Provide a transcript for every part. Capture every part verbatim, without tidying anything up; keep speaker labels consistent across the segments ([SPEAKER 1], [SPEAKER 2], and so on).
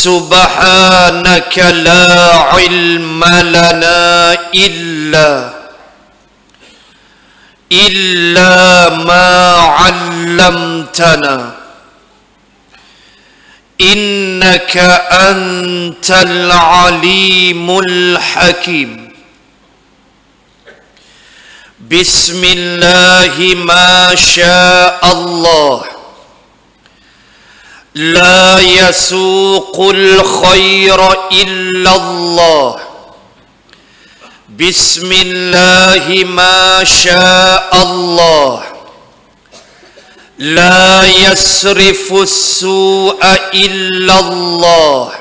[SPEAKER 1] Subhanaka la ilma lana illa illa ma 'allamtana innaka antal alimul hakim. Bismillahi ma syaa Allah la yasuqul khaira illallah. Bismillahi ma syaa Allah la yasrifus su'a illallah.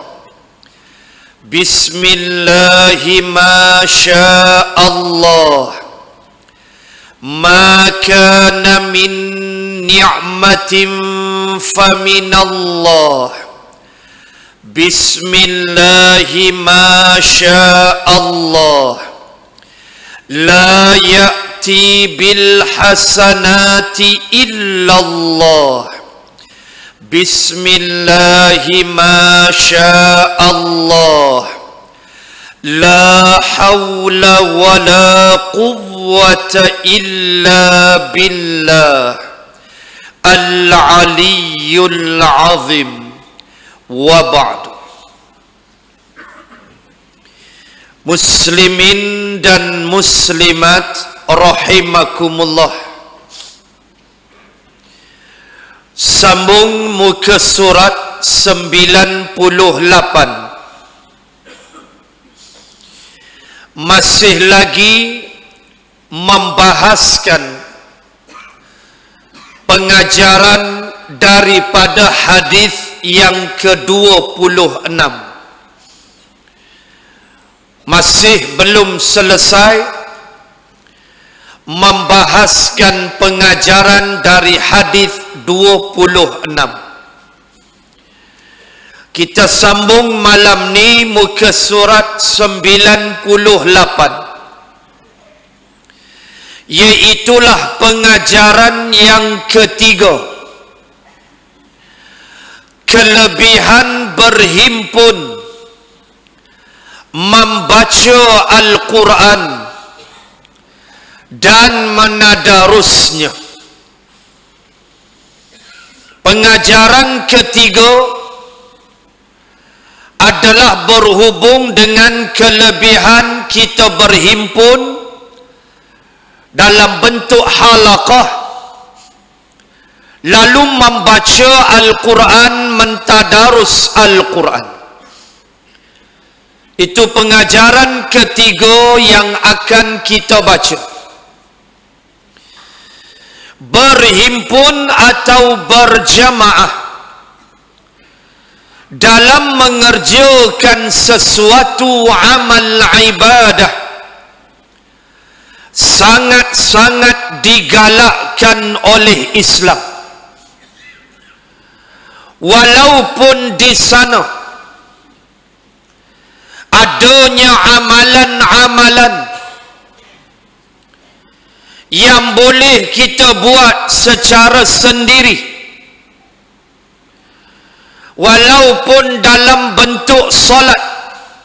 [SPEAKER 1] Bismillahi ma syaa Allah ma kana min ni'matin فمن الله. بسم الله ما شاء الله لا يأتي بالحسنات إلا الله. بسم الله ما شاء الله لا حول ولا قوة إلا بالله Al-Aliyyul Azim. Wa ba'du. Muslimin dan muslimat rahimakumullah. Sambung muka surat sembilan puluh lapan. Masih lagi membahaskan pengajaran daripada hadis yang ke dua puluh enam. Masih belum selesai membahaskan pengajaran dari hadis dua puluh enam. Kita sambung malam ni muka surat sembilan puluh lapan. Iaitulah pengajaran yang ketiga, kelebihan berhimpun membaca Al-Quran dan menadarusnya. Pengajaran ketiga adalah berhubung dengan kelebihan kita berhimpun dalam bentuk halaqah, lalu membaca Al-Quran, mentadarus Al-Quran. Itu pengajaran ketiga yang akan kita baca. Berhimpun atau berjamaah dalam mengerjakan sesuatu amal ibadah sangat-sangat digalakkan oleh Islam. Walaupun di sana adanya amalan-amalan yang boleh kita buat secara sendiri, walaupun dalam bentuk solat,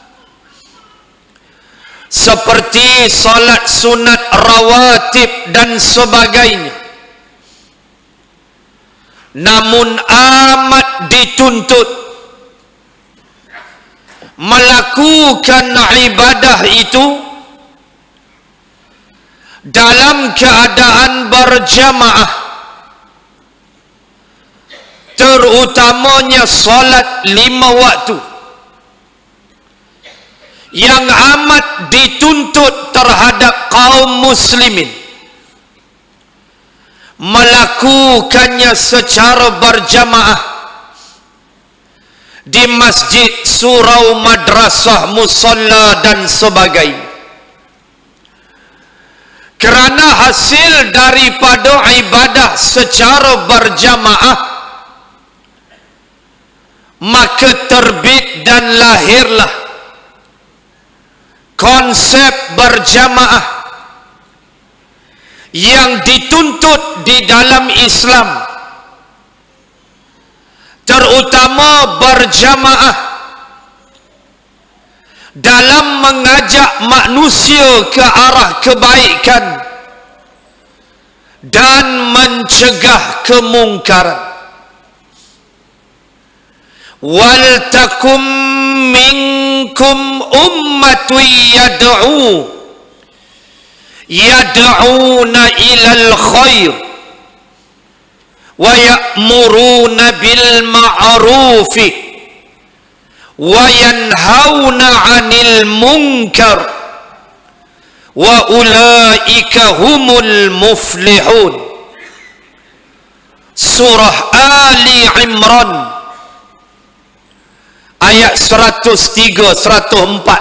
[SPEAKER 1] seperti solat sunat rawatib dan sebagainya, namun amat dituntut melakukan ibadah itu dalam keadaan berjamaah, terutamanya solat lima waktu, yang amat dituntut terhadap kaum muslimin melakukannya secara berjamaah di masjid, surau, madrasah, musalla dan sebagainya. Kerana hasil daripada ibadah secara berjamaah, maka terbit dan lahirlah konsep berjamaah yang dituntut di dalam Islam, terutama berjamaah mengajak manusia ke arah kebaikan dan mencegah kemungkaran. Wal takum minkum ummatun yad'u yad'una ilal khair wa ya'muruna bil ma'rufi wa yanhauna 'anil munkar wa ulaika humul muflihun. Surah Ali Imran ayat seratus tiga seratus empat.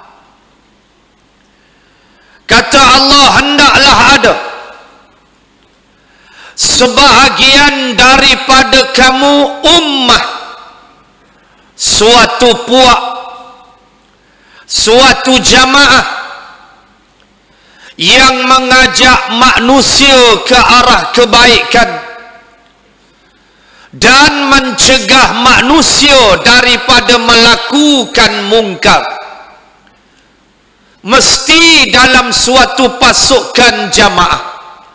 [SPEAKER 1] Kata Allah, hendaklah ada sebahagian daripada kamu ummah, suatu puak, suatu jamaah yang mengajak manusia ke arah kebaikan dan mencegah manusia daripada melakukan mungkar. Mesti dalam suatu pasukan jamaah.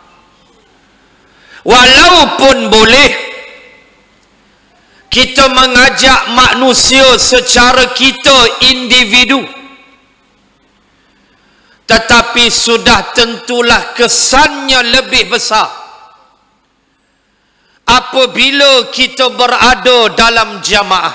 [SPEAKER 1] Walaupun boleh kita mengajak manusia secara kita individu, tetapi sudah tentulah kesannya lebih besar apabila kita berada dalam jamaah.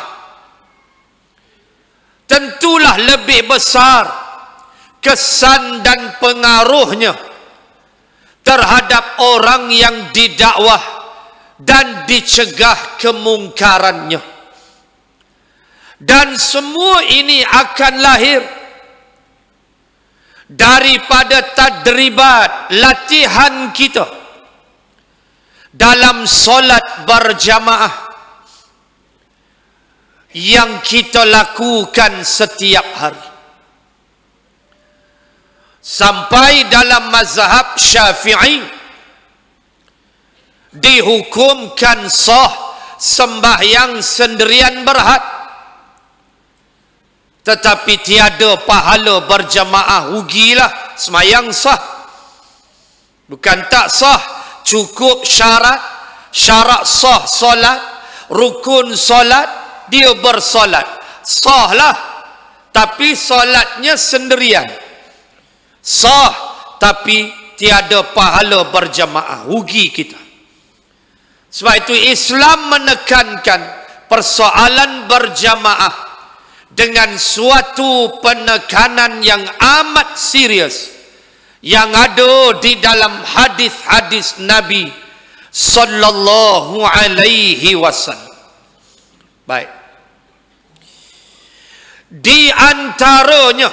[SPEAKER 1] Tentulah lebih besar kesan dan pengaruhnya terhadap orang yang didakwah dan dicegah kemungkarannya. Dan semua ini akan lahir daripada tadribat, latihan kita dalam solat berjamaah yang kita lakukan setiap hari. Sampai dalam mazhab Syafi'i dihukumkan sah sembahyang sendirian berhad, tetapi tiada pahala berjamaah. Rugilah sembahyang sah. Bukan tak sah, cukup syarat, syarat sah solat, rukun solat, dia bersolat, sahlah. Tapi solatnya sendirian, sah, tapi tiada pahala berjamaah. Rugi kita. Sebab itu Islam menekankan persoalan berjamaah dengan suatu penekanan yang amat serius yang ada di dalam hadis-hadis Nabi sallallahu alaihi wasallam. Baik. Di antaranya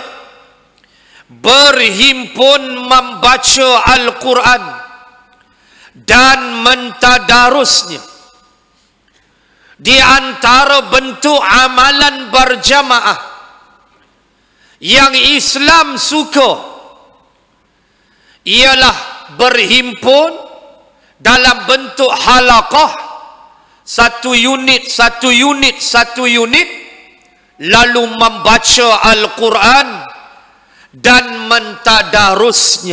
[SPEAKER 1] berhimpun membaca Al-Quran dan mentadarusnya. Di antara bentuk amalan berjamaah yang Islam suka ialah berhimpun dalam bentuk halaqah, satu unit, satu unit, satu unit, lalu membaca Al-Quran dan mentadarusnya.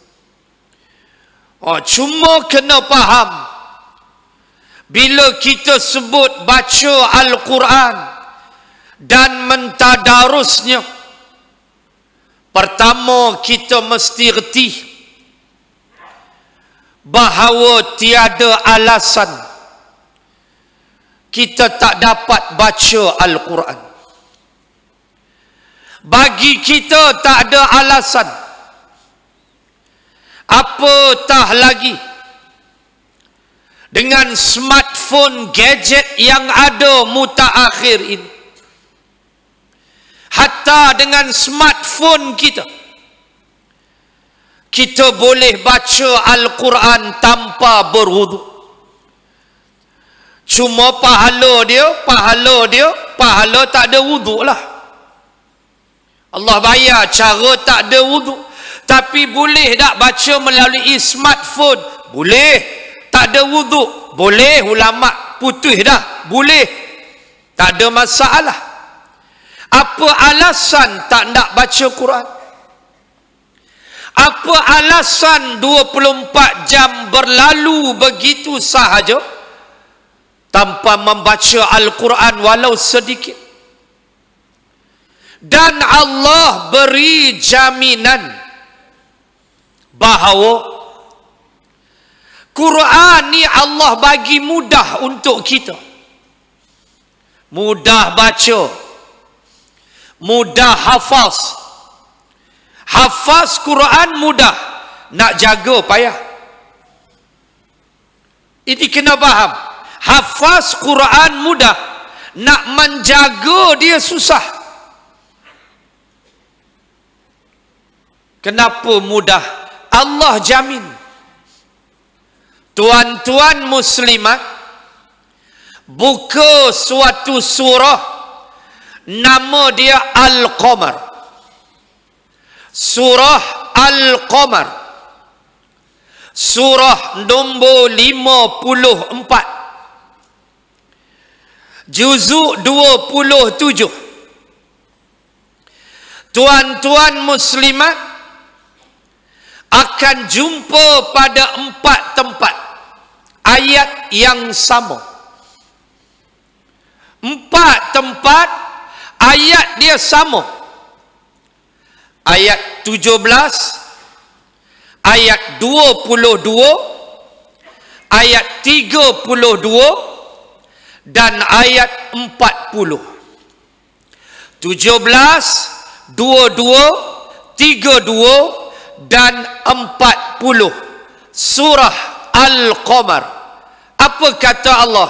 [SPEAKER 1] Oh, cuma kena faham, bila kita sebut baca Al-Quran dan mentadarusnya, pertama kita mesti reti bahawa tiada alasan kita tak dapat baca Al-Quran. Bagi kita tak ada alasan, apatah lagi dengan smartphone gadget yang ada mutaakhir ini. Hatta dengan smartphone kita, kita boleh baca Al-Quran tanpa berwudu. Cuma pahala dia, pahala dia, pahala tak ada wudu lah. Allah bayar cara tak ada wudu. Tapi boleh tak baca melalui smartphone? Boleh. Tak ada wudu? Boleh. Ulama' putih dah. Boleh. Tak ada masalah. Apa alasan tak nak baca Quran? Apa alasan dua puluh empat jam berlalu begitu sahaja tanpa membaca Al-Quran walau sedikit? Dan Allah beri jaminan bahawa Quran ni Allah bagi mudah untuk kita. Mudah baca, mudah hafaz. Hafaz Quran mudah, nak jaga payah. Ini kena faham. Hafaz Quran mudah, nak menjaga dia susah. Kenapa mudah? Allah jamin. Tuan-tuan muslimat, buka suatu surah, nama dia Al-Qamar. Surah Al-Qamar, surah nombor lima puluh empat, juzuk dua puluh tujuh. Tuan-tuan muslimat akan jumpa pada empat tempat ayat yang sama. Empat tempat ayat dia sama. Ayat tujuh belas, ayat dua puluh dua, ayat tiga puluh dua, dan ayat empat puluh. tujuh belas, dua puluh dua, tiga puluh dua, dan empat puluh. Surah Al-Qamar. Apa kata Allah?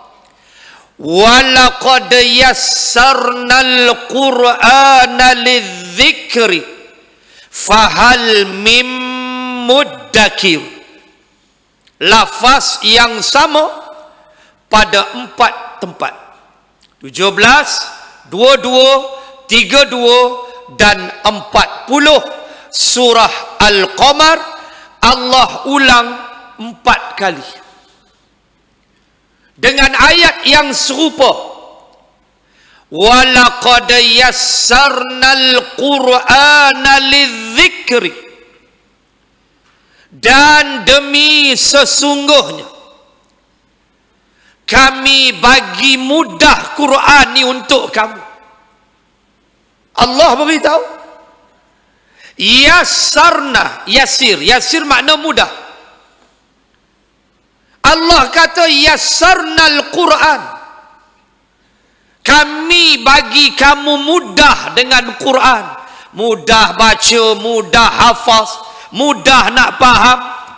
[SPEAKER 1] وَلَقَدْ يَسَّرْنَا الْقُرْآنَ لِلذِّكْرِ فَهَلْ مِن مُدَّكِرٍ. Lafaz yang sama pada empat tempat. tujuh belas, dua puluh dua, tiga puluh dua, dan empat puluh. Surah Al-Qamar Allah ulang empat kali dengan ayat yang serupa. Walaqad yassarnal Qur'ana lidzikri, dan demi sesungguhnya kami bagi mudah Quran ni untuk kamu. Allah beritahu yassarna, yasir, yasir makna mudah. Allah kata yassarnal Quran, kami bagi kamu mudah dengan Quran. Mudah baca, mudah hafaz, mudah nak faham.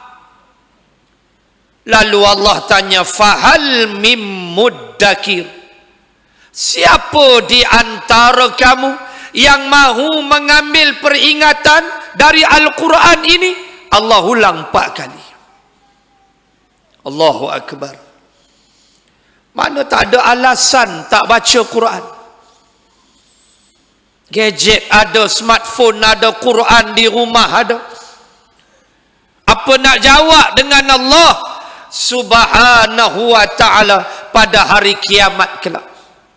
[SPEAKER 1] Lalu Allah tanya, fahal mim muddakir, siapa di antara kamu yang mahu mengambil peringatan dari Al-Quran ini? Allah ulang empat kali. Allahu Akbar. Mana tak ada alasan tak baca Quran. Gadget ada, smartphone ada, Quran di rumah ada. Apa nak jawab dengan Allah Subhanahu wa ta'ala pada hari kiamat kelak?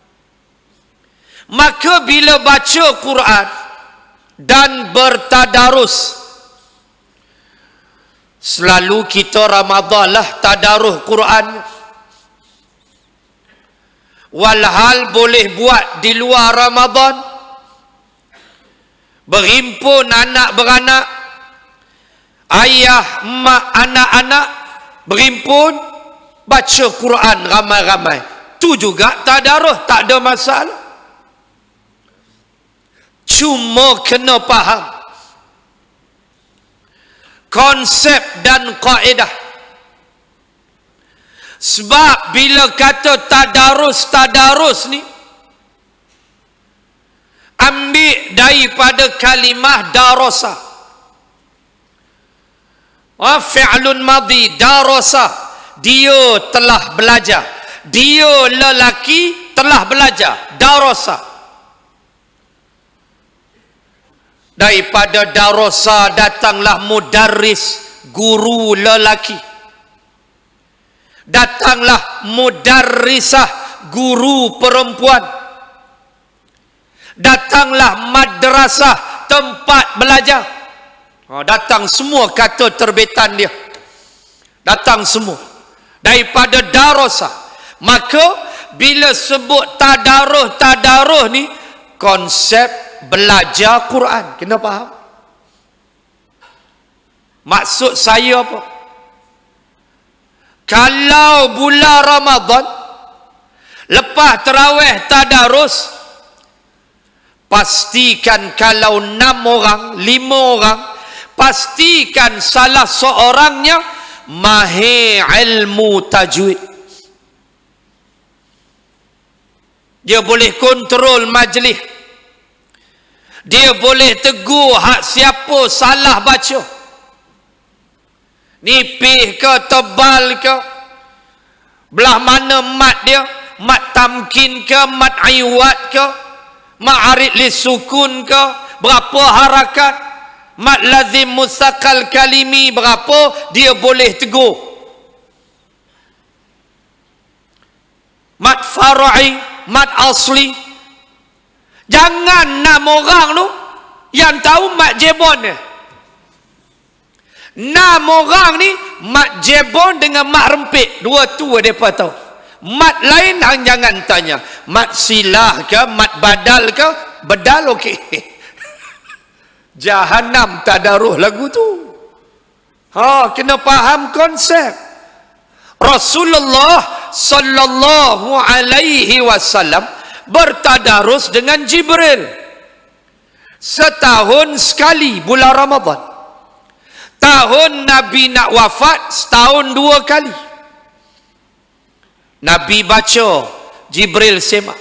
[SPEAKER 1] Maka bila baca Quran dan bertadarus, selalu kita Ramadan lah tadarus Quran. Walhal boleh buat di luar Ramadan. Berhimpun anak beranak, ayah, mak, anak-anak berhimpun baca Quran ramai-ramai. Tu juga tadarus, tak ada masalah. Cuma kena faham konsep dan kaedah. Sebab bila kata tadarus-tadarus ni, ambil daripada kalimah darasa. Ah, fi'lun madhi, darasa, dia telah belajar. Dia lelaki telah belajar, darasa. Daripada darasa datanglah mudarris, guru lelaki. Datanglah mudarrisah, guru perempuan. Datanglah madrasah, tempat belajar. Oh, datang semua kata terbitan dia. Datang semua. Daripada darusah. Maka, bila sebut tadaruh-tadaruh ni, konsep belajar Quran. Kena faham? Maksud saya apa? Kalau bulan Ramadan, lepas tarawih tadarus, pastikan kalau enam orang, lima orang, pastikan salah seorangnya mahir ilmu tajwid. Dia boleh kontrol majlis. Dia boleh tegur hak siapa salah baca. Nipih ke, tebal ke, belah mana mat dia, mat tamkin ke, mat iwat ke, mat arid li sukun ke, berapa harakat, mat lazim mustaqal kalimi berapa, dia boleh tegur. Mat far'i, mat asli. Jangan enam orang tu yang tahu mat jebon dia. Enam orang ni mat jebon dengan mat rempit, dua tu mereka tahu. Mat lain hang jangan tanya. Mat silah ke, mat badal ke, bedal okey. Jahannam tadaruh lagu tu. Ha, kena faham konsep. Rasulullah sallallahu alaihi wasallam bertadarus dengan Jibril setahun sekali bulan Ramadan. Tahun Nabi nak wafat setahun dua kali. Nabi baca, Jibril semak.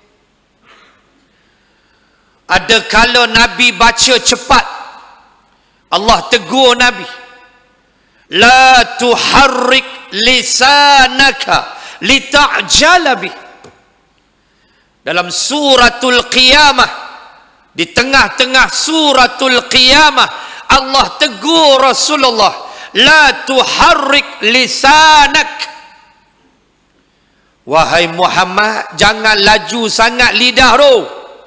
[SPEAKER 1] Ada kala Nabi baca cepat, Allah tegur Nabi, la tuharrik lisanaka lita'jala bih. Dalam suratul Qiyamah, di tengah-tengah suratul Qiyamah, Allah tegur Rasulullah, la tuharrik lisanak. Wahai Muhammad, jangan laju sangat lidah tu.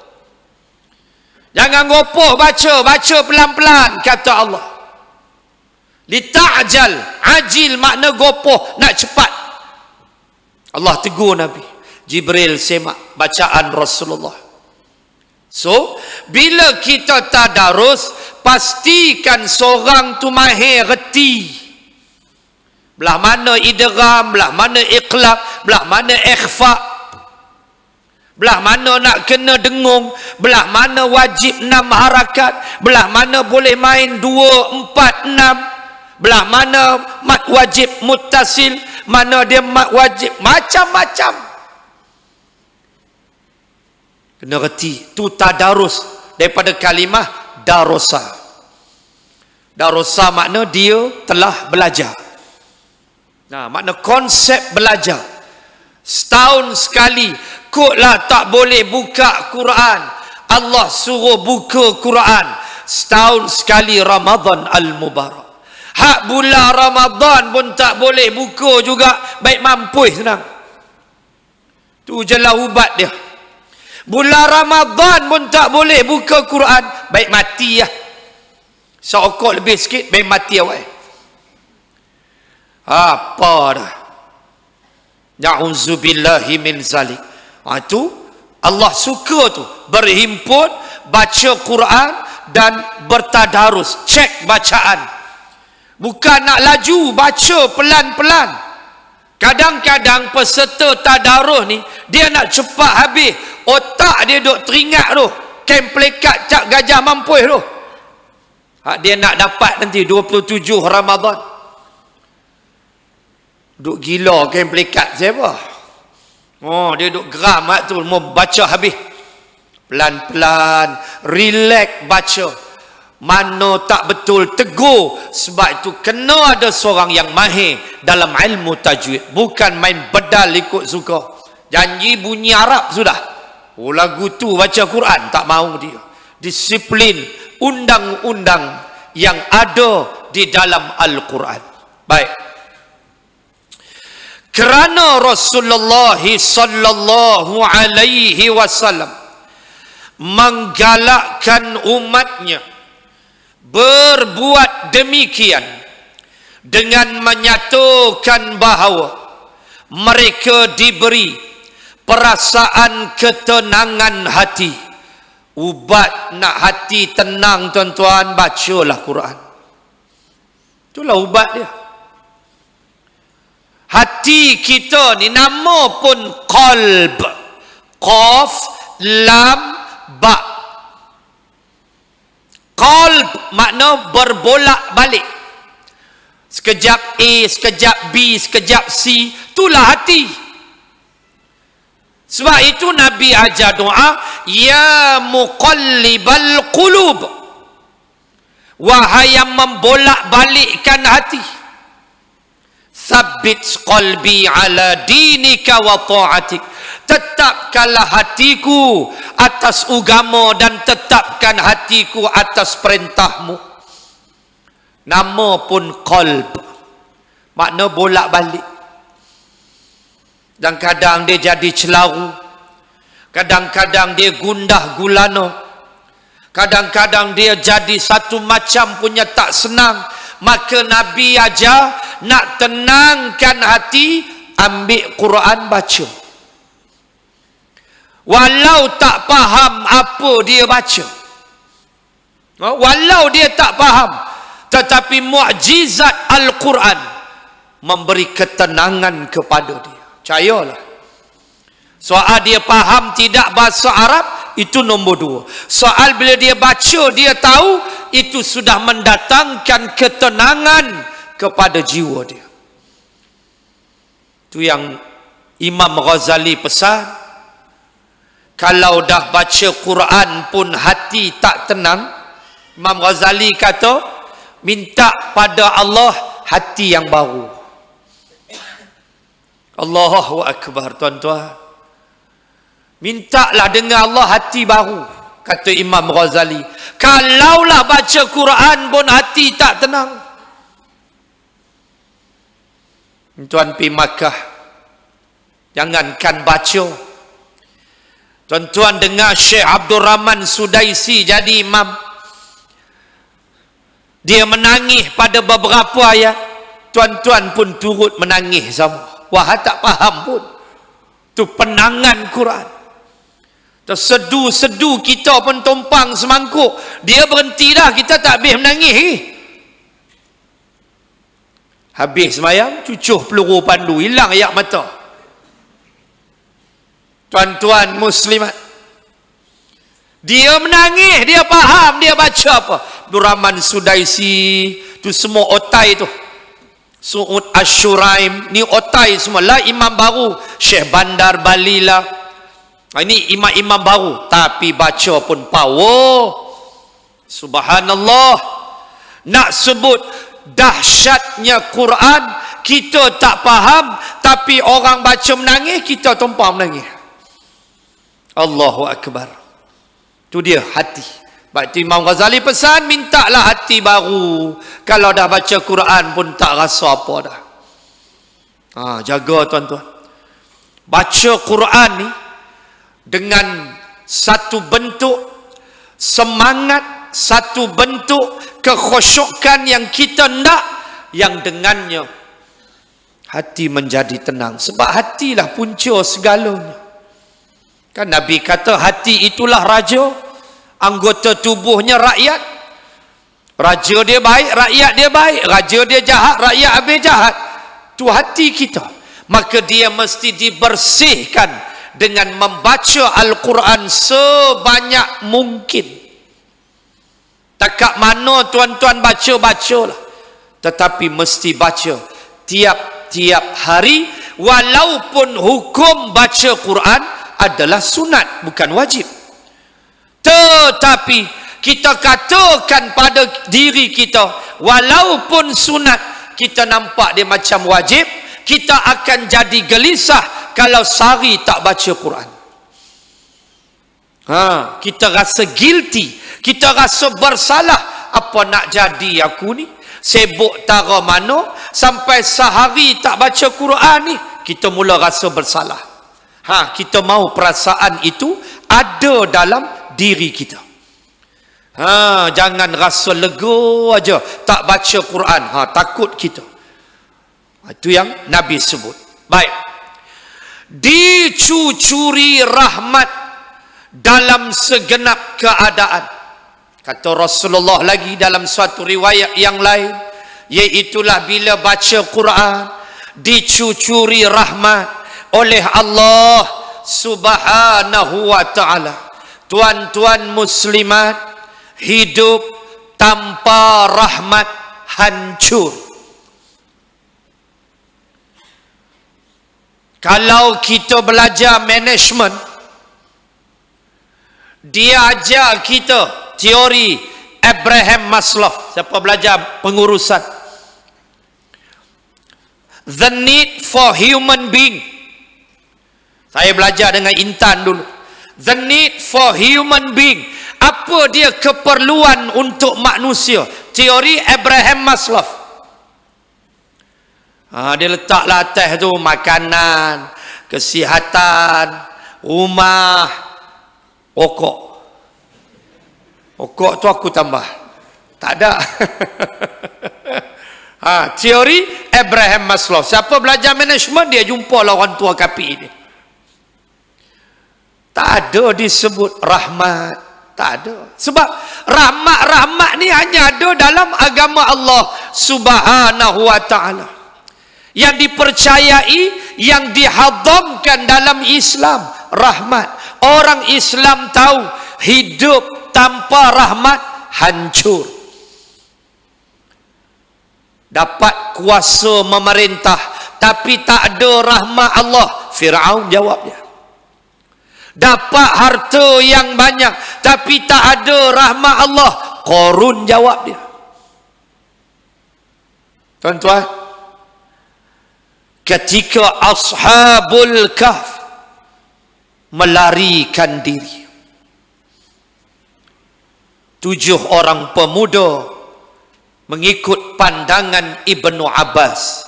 [SPEAKER 1] Jangan gopoh baca, baca pelan-pelan, kata Allah. Lita'jal, ajil makna gopoh, nak cepat. Allah tegur Nabi. Jibril semak bacaan Rasulullah. So, bila kita tadarus, pastikan seorang tu mahir reti. Belah mana idgham, belah mana iqlab, belah mana ikhfa, belah mana nak kena dengung, belah mana wajib enam harakat, belah mana boleh main dua, empat, enam, belah mana mat wajib muttasil, mana dia mat wajib, macam-macam. Kena reti. Tu tadarus daripada kalimah darosa. Darosa makna dia telah belajar. Nah, makna konsep belajar. Setahun sekali, kotlah tak boleh buka Quran. Allah suruh buka Quran. Setahun sekali Ramadan Al-Mubarak. Hak bulan Ramadan pun tak boleh buka juga. Baik mampu senang. Tu je lah ubat dia. Bulan Ramadan pun tak boleh buka Quran. Baik mati lah. Seokok lebih sikit, baik mati awal. Apa dah? Na'udzubillahi min zalik. Ha, itu Allah suka tu. Berhimpun, baca Quran dan bertadarus. Cek bacaan. Bukan nak laju, baca pelan-pelan. Kadang-kadang peserta tadarus ni, dia nak cepat habis. Otak dia duk teringat tu. Kem plekat cap gajah mampuih tu. Ha, dia nak dapat nanti dua puluh tujuh Ramadan. Duk gila kem plekat siapa? Oh, dia duk geram hak tu. Mau baca habis. Pelan-pelan. Relax baca. Mana tak betul tegur. Sebab itu kena ada seorang yang mahir dalam ilmu tajwid. Bukan main bedal ikut suka. Janji bunyi Arab sudah. Oh, lagu tu baca Quran, tak mahu dia. Disiplin undang-undang yang ada di dalam Al-Quran. Baik. Kerana Rasulullah sallallahu alaihi wasallam menggalakkan umatnya berbuat demikian dengan menyatakan bahawa mereka diberi perasaan ketenangan hati. Ubat nak hati tenang tuan-tuan, bacalah Quran. Itulah ubat dia. Hati kita ni nama pun qalb. Qaf, lam, ba. Qalb makna berbolak balik. Sekejap A, sekejap B, sekejap C. Itulah hati. Sebab itu Nabi ajar doa, ya muqallibal qulub, wahai yang membolak balikkan hati, tsabbit qalbi ala dinika wa ta'atik, tetapkanlah hatiku atas agama dan tetapkan hatiku atas perintahmu. Nama pun qalb, makna bolak balik. Dan kadang dia jadi celaru, kadang-kadang dia gundah gulana, kadang-kadang dia jadi satu macam punya tak senang. Maka Nabi ajar nak tenangkan hati, ambil Quran baca. Walau tak faham apa dia baca, walau dia tak faham, tetapi mukjizat Al-Quran memberi ketenangan kepada dia. Percayalah. Soal dia faham tidak bahasa Arab, itu nombor dua. Soal bila dia baca, dia tahu, itu sudah mendatangkan ketenangan kepada jiwa dia. Itu yang Imam Ghazali pesan. Kalau dah baca Quran pun hati tak tenang, Imam Ghazali kata, minta pada Allah hati yang baru. Allahu Akbar tuan-tuan. Mintalah dengan Allah hati baru, kata Imam Ghazali. Kalaulah baca Quran pun hati tak tenang. Tuan pergi Makkah, jangankan baca. Tuan-tuan dengar Syekh Abdul Rahman Sudaisi jadi imam, dia menangis pada beberapa ayat, tuan-tuan pun turut menangis sama. Wah, tak faham pun. Itu penangan Quran. Tersedu-sedu kita pun tumpang semangkuk. Dia berhenti dah, kita tak habis menangis lagi. Habis semayang, cucuh peluru pandu, hilang air mata. Tuan-tuan muslimat, dia menangis, dia faham, dia baca apa. Abdul Rahman Sudaisi, tu semua otai tu. Su'ud Ash-Shuraim, ni otai semua lah, imam baru. Syekh Bandar Bali lah, ini imam-imam baru, tapi baca pun power. Subhanallah. Nak sebut dahsyatnya Quran, kita tak faham, tapi orang baca menangis, kita tumpang menangis. Allahu Akbar. Itu dia hati. Berarti Imam Ghazali pesan, mintalah hati baru. Kalau dah baca Quran pun tak rasa apa dah. Ha, jaga tuan-tuan. Baca Quran ni dengan satu bentuk semangat, satu bentuk kekhusyukan yang kita nak, yang dengannya hati menjadi tenang. Sebab hatilah punca segalanya. Kan Nabi kata hati itulah raja. Anggota tubuhnya rakyat. Raja dia baik, rakyat dia baik. Raja dia jahat, rakyat habis jahat. Itu hati kita. Maka dia mesti dibersihkan dengan membaca Al-Quran sebanyak mungkin. Takat mana tuan-tuan baca-bacalah, tetapi mesti baca tiap-tiap hari. Walaupun hukum baca Quran adalah sunat, bukan wajib. Tetapi kita katakan pada diri kita, walaupun sunat, kita nampak dia macam wajib, kita akan jadi gelisah kalau sehari tak baca Quran. Ha, kita rasa guilty, kita rasa bersalah. Apa nak jadi aku ni? Sibuk tara mana sampai sehari tak baca Quran ni? Kita mula rasa bersalah. Ha, kita mahu perasaan itu ada dalam diri kita. Ha, jangan rasa lega aja tak baca Quran. Ha, takut kita. Itu yang Nabi sebut. Baik. Dicucuri rahmat dalam segenap keadaan. Kata Rasulullah lagi dalam suatu riwayat yang lain, iaitulah bila baca Quran dicucuri rahmat oleh Allah Subhanahu wa ta'ala. Tuan-tuan muslimat, hidup tanpa rahmat hancur. Kalau kita belajar management, dia ajar kita teori Abraham Maslow. Siapa belajar pengurusan? The need for human being. Saya belajar dengan Intan dulu. The need for human being. Apa dia keperluan untuk manusia? Teori Abraham Maslow. Ha, dia letaklah atas tu makanan, kesihatan, rumah, pokok. Pokok tu aku tambah. Tak ada. Ha, teori Abraham Maslow. Siapa belajar management, dia jumpa lah orang tua kapi ini. Tak ada disebut rahmat. Tak ada. Sebab rahmat-rahmat ni hanya ada dalam agama Allah Subhanahu wa ta'ala. Yang dipercayai, yang dihadamkan dalam Islam, rahmat. Orang Islam tahu hidup tanpa rahmat hancur. Dapat kuasa memerintah tapi tak ada rahmat Allah, Firaun jawab dia. Dapat harta yang banyak tapi tak ada rahmat Allah, Qarun jawab dia. Tuan-tuan, ketika Ashabul Kahf melarikan diri, tujuh orang pemuda mengikut pandangan Ibnu Abbas.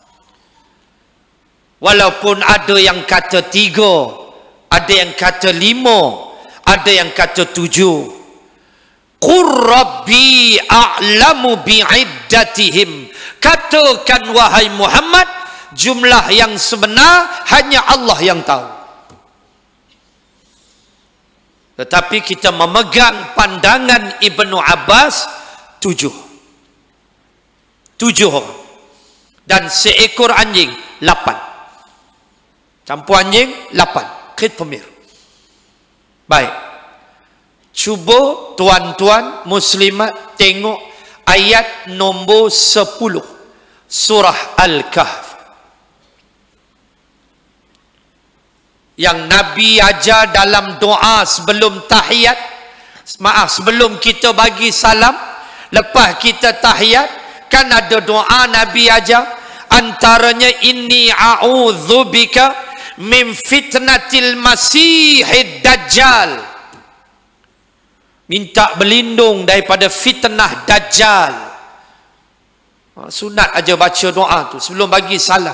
[SPEAKER 1] Walaupun ada yang kata tiga, ada yang kata lima, ada yang kata tujuh. Qur Rabbi a'lamu bi'iddatihim. Katakan wahai Muhammad, jumlah yang sebenar hanya Allah yang tahu. Tetapi kita memegang pandangan Ibnu Abbas, tujuh. Tujuh orang. Dan seekor anjing, lapan. Campur anjing, lapan. Khitmir. Baik. Cuba tuan-tuan muslimat tengok ayat nombor sepuluh. Surah Al-Kahf. Yang Nabi ajar dalam doa sebelum tahiyat. Maaf, sebelum kita bagi salam, lepas kita tahiyat, kan ada doa Nabi ajar. Antaranya, inni a'udzubika min fitnatil masihid dajjal. Minta berlindung daripada fitnah dajjal. Sunat aja baca doa tu sebelum bagi salam.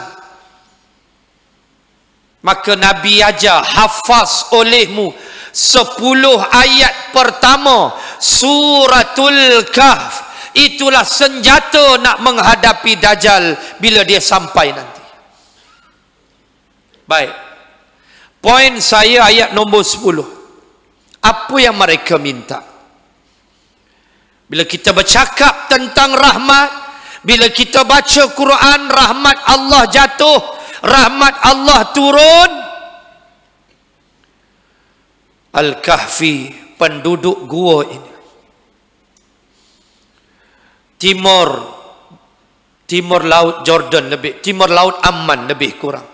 [SPEAKER 1] Maka Nabi ajar, hafaz olehmu sepuluh ayat pertama suratul Kahf. Itulah senjata nak menghadapi Dajjal bila dia sampai nanti. Baik. Poin saya ayat nombor sepuluh. Apa yang mereka minta? Bila kita bercakap tentang rahmat, bila kita baca Quran, rahmat Allah jatuh, rahmat Allah turun. Al-Kahfi, penduduk gua ini, Timur Timur Laut Jordan lebih, Timur Laut Amman lebih kurang.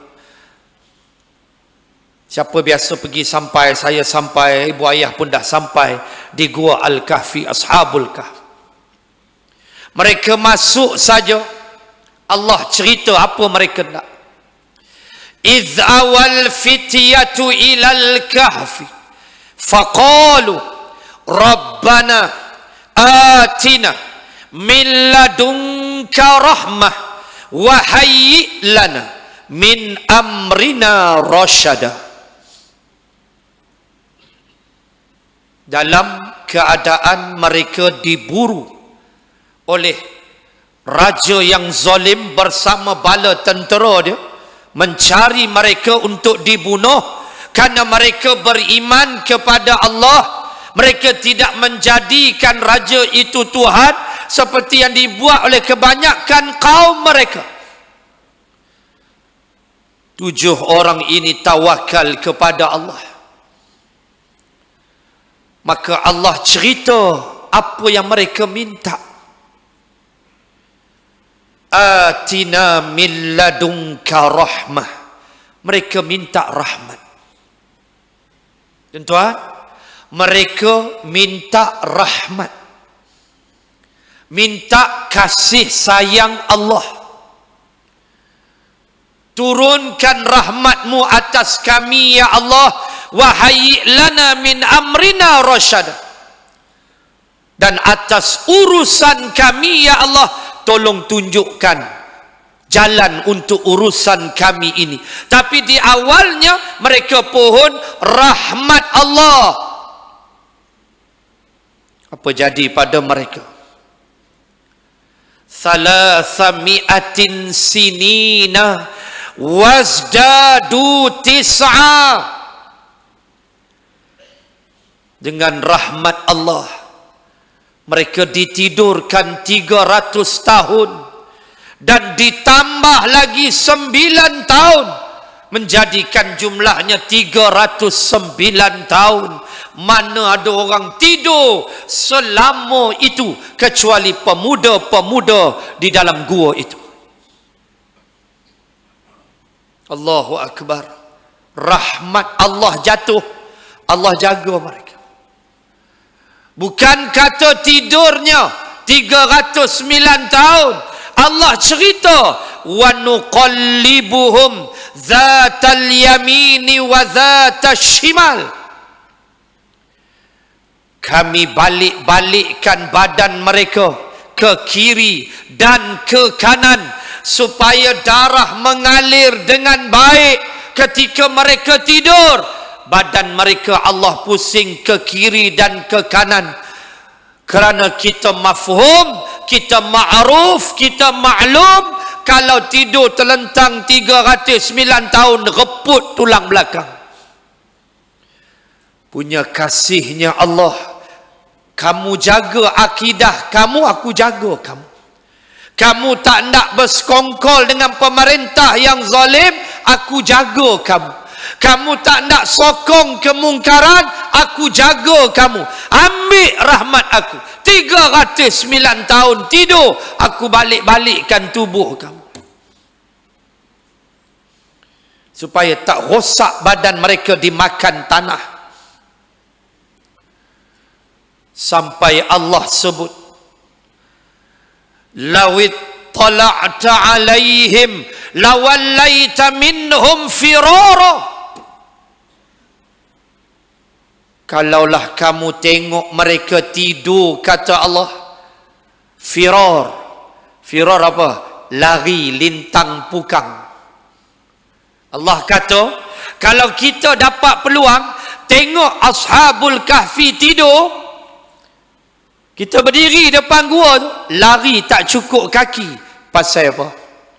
[SPEAKER 1] Siapa biasa pergi sampai, saya sampai, ibu ayah pun dah sampai di gua Al-Kahfi, Ashabul Kahf. Mereka masuk saja, Allah cerita apa mereka nak. Idh awal fityatu ilal kahfi faqalu Rabbana atina min ladunka rahmah wa hayyi lana min amrina rasyada. dalam keadaan mereka diburu oleh raja yang zalim bersama bala tentera dia, mencari mereka untuk dibunuh kerana mereka beriman kepada Allah. Mereka tidak menjadikan raja itu Tuhan seperti yang dibuat oleh kebanyakan kaum mereka. Tujuh orang ini tawakal kepada Allah. Maka Allah cerita apa yang mereka minta. Atina min ladunka rahmah. Mereka minta rahmat. Tuan-tuan, mereka minta rahmat. Minta kasih sayang Allah. Turunkan rahmatmu atas kami ya Allah. Wahayyi lana min amrina rasyada. Dan atas urusan kami ya Allah, tolong tunjukkan jalan untuk urusan kami ini. Tapi di awalnya mereka pohon rahmat Allah. Apa jadi pada mereka? Salasami'atin sinina wazdadu tis'a. Dengan rahmat Allah mereka ditidurkan tiga ratus tahun dan ditambah lagi sembilan tahun, menjadikan jumlahnya tiga ratus sembilan tahun. Mana ada orang tidur selama itu kecuali pemuda-pemuda di dalam gua itu. Allahu Akbar. Rahmat Allah jatuh, Allah jaga mereka. Bukan kata tidurnya tiga ratus sembilan tahun. Allah cerita wa nuqallibuhum zatal yamini wa zatal shimal. Kami balik-balikkan badan mereka ke kiri dan ke kanan supaya darah mengalir dengan baik ketika mereka tidur. Badan mereka Allah pusing ke kiri dan ke kanan. Kerana kita mafhum, kita ma'ruf, kita maklum, kalau tidur terlentang tiga ratus sembilan tahun, reput tulang belakang. Punya kasihnya Allah. Kamu jaga akidah kamu, aku jaga kamu. Kamu tak nak bersekongkol dengan pemerintah yang zalim, aku jaga kamu. Kamu tak nak sokong kemungkaran, aku jaga kamu. Ambil rahmat aku. tiga ratus sembilan tahun tidur, aku balik-balikkan tubuh kamu. Supaya tak rosak badan mereka dimakan tanah. Sampai Allah sebut, lawit tala'ta alaihim lawallaita minhum firara. Kalaulah kamu tengok mereka tidur, kata Allah, firar. Firar apa? Lari, lintang, pukang. Allah kata, kalau kita dapat peluang tengok Ashabul Kahfi tidur, kita berdiri depan gua tu, lari tak cukup kaki. Pasal apa?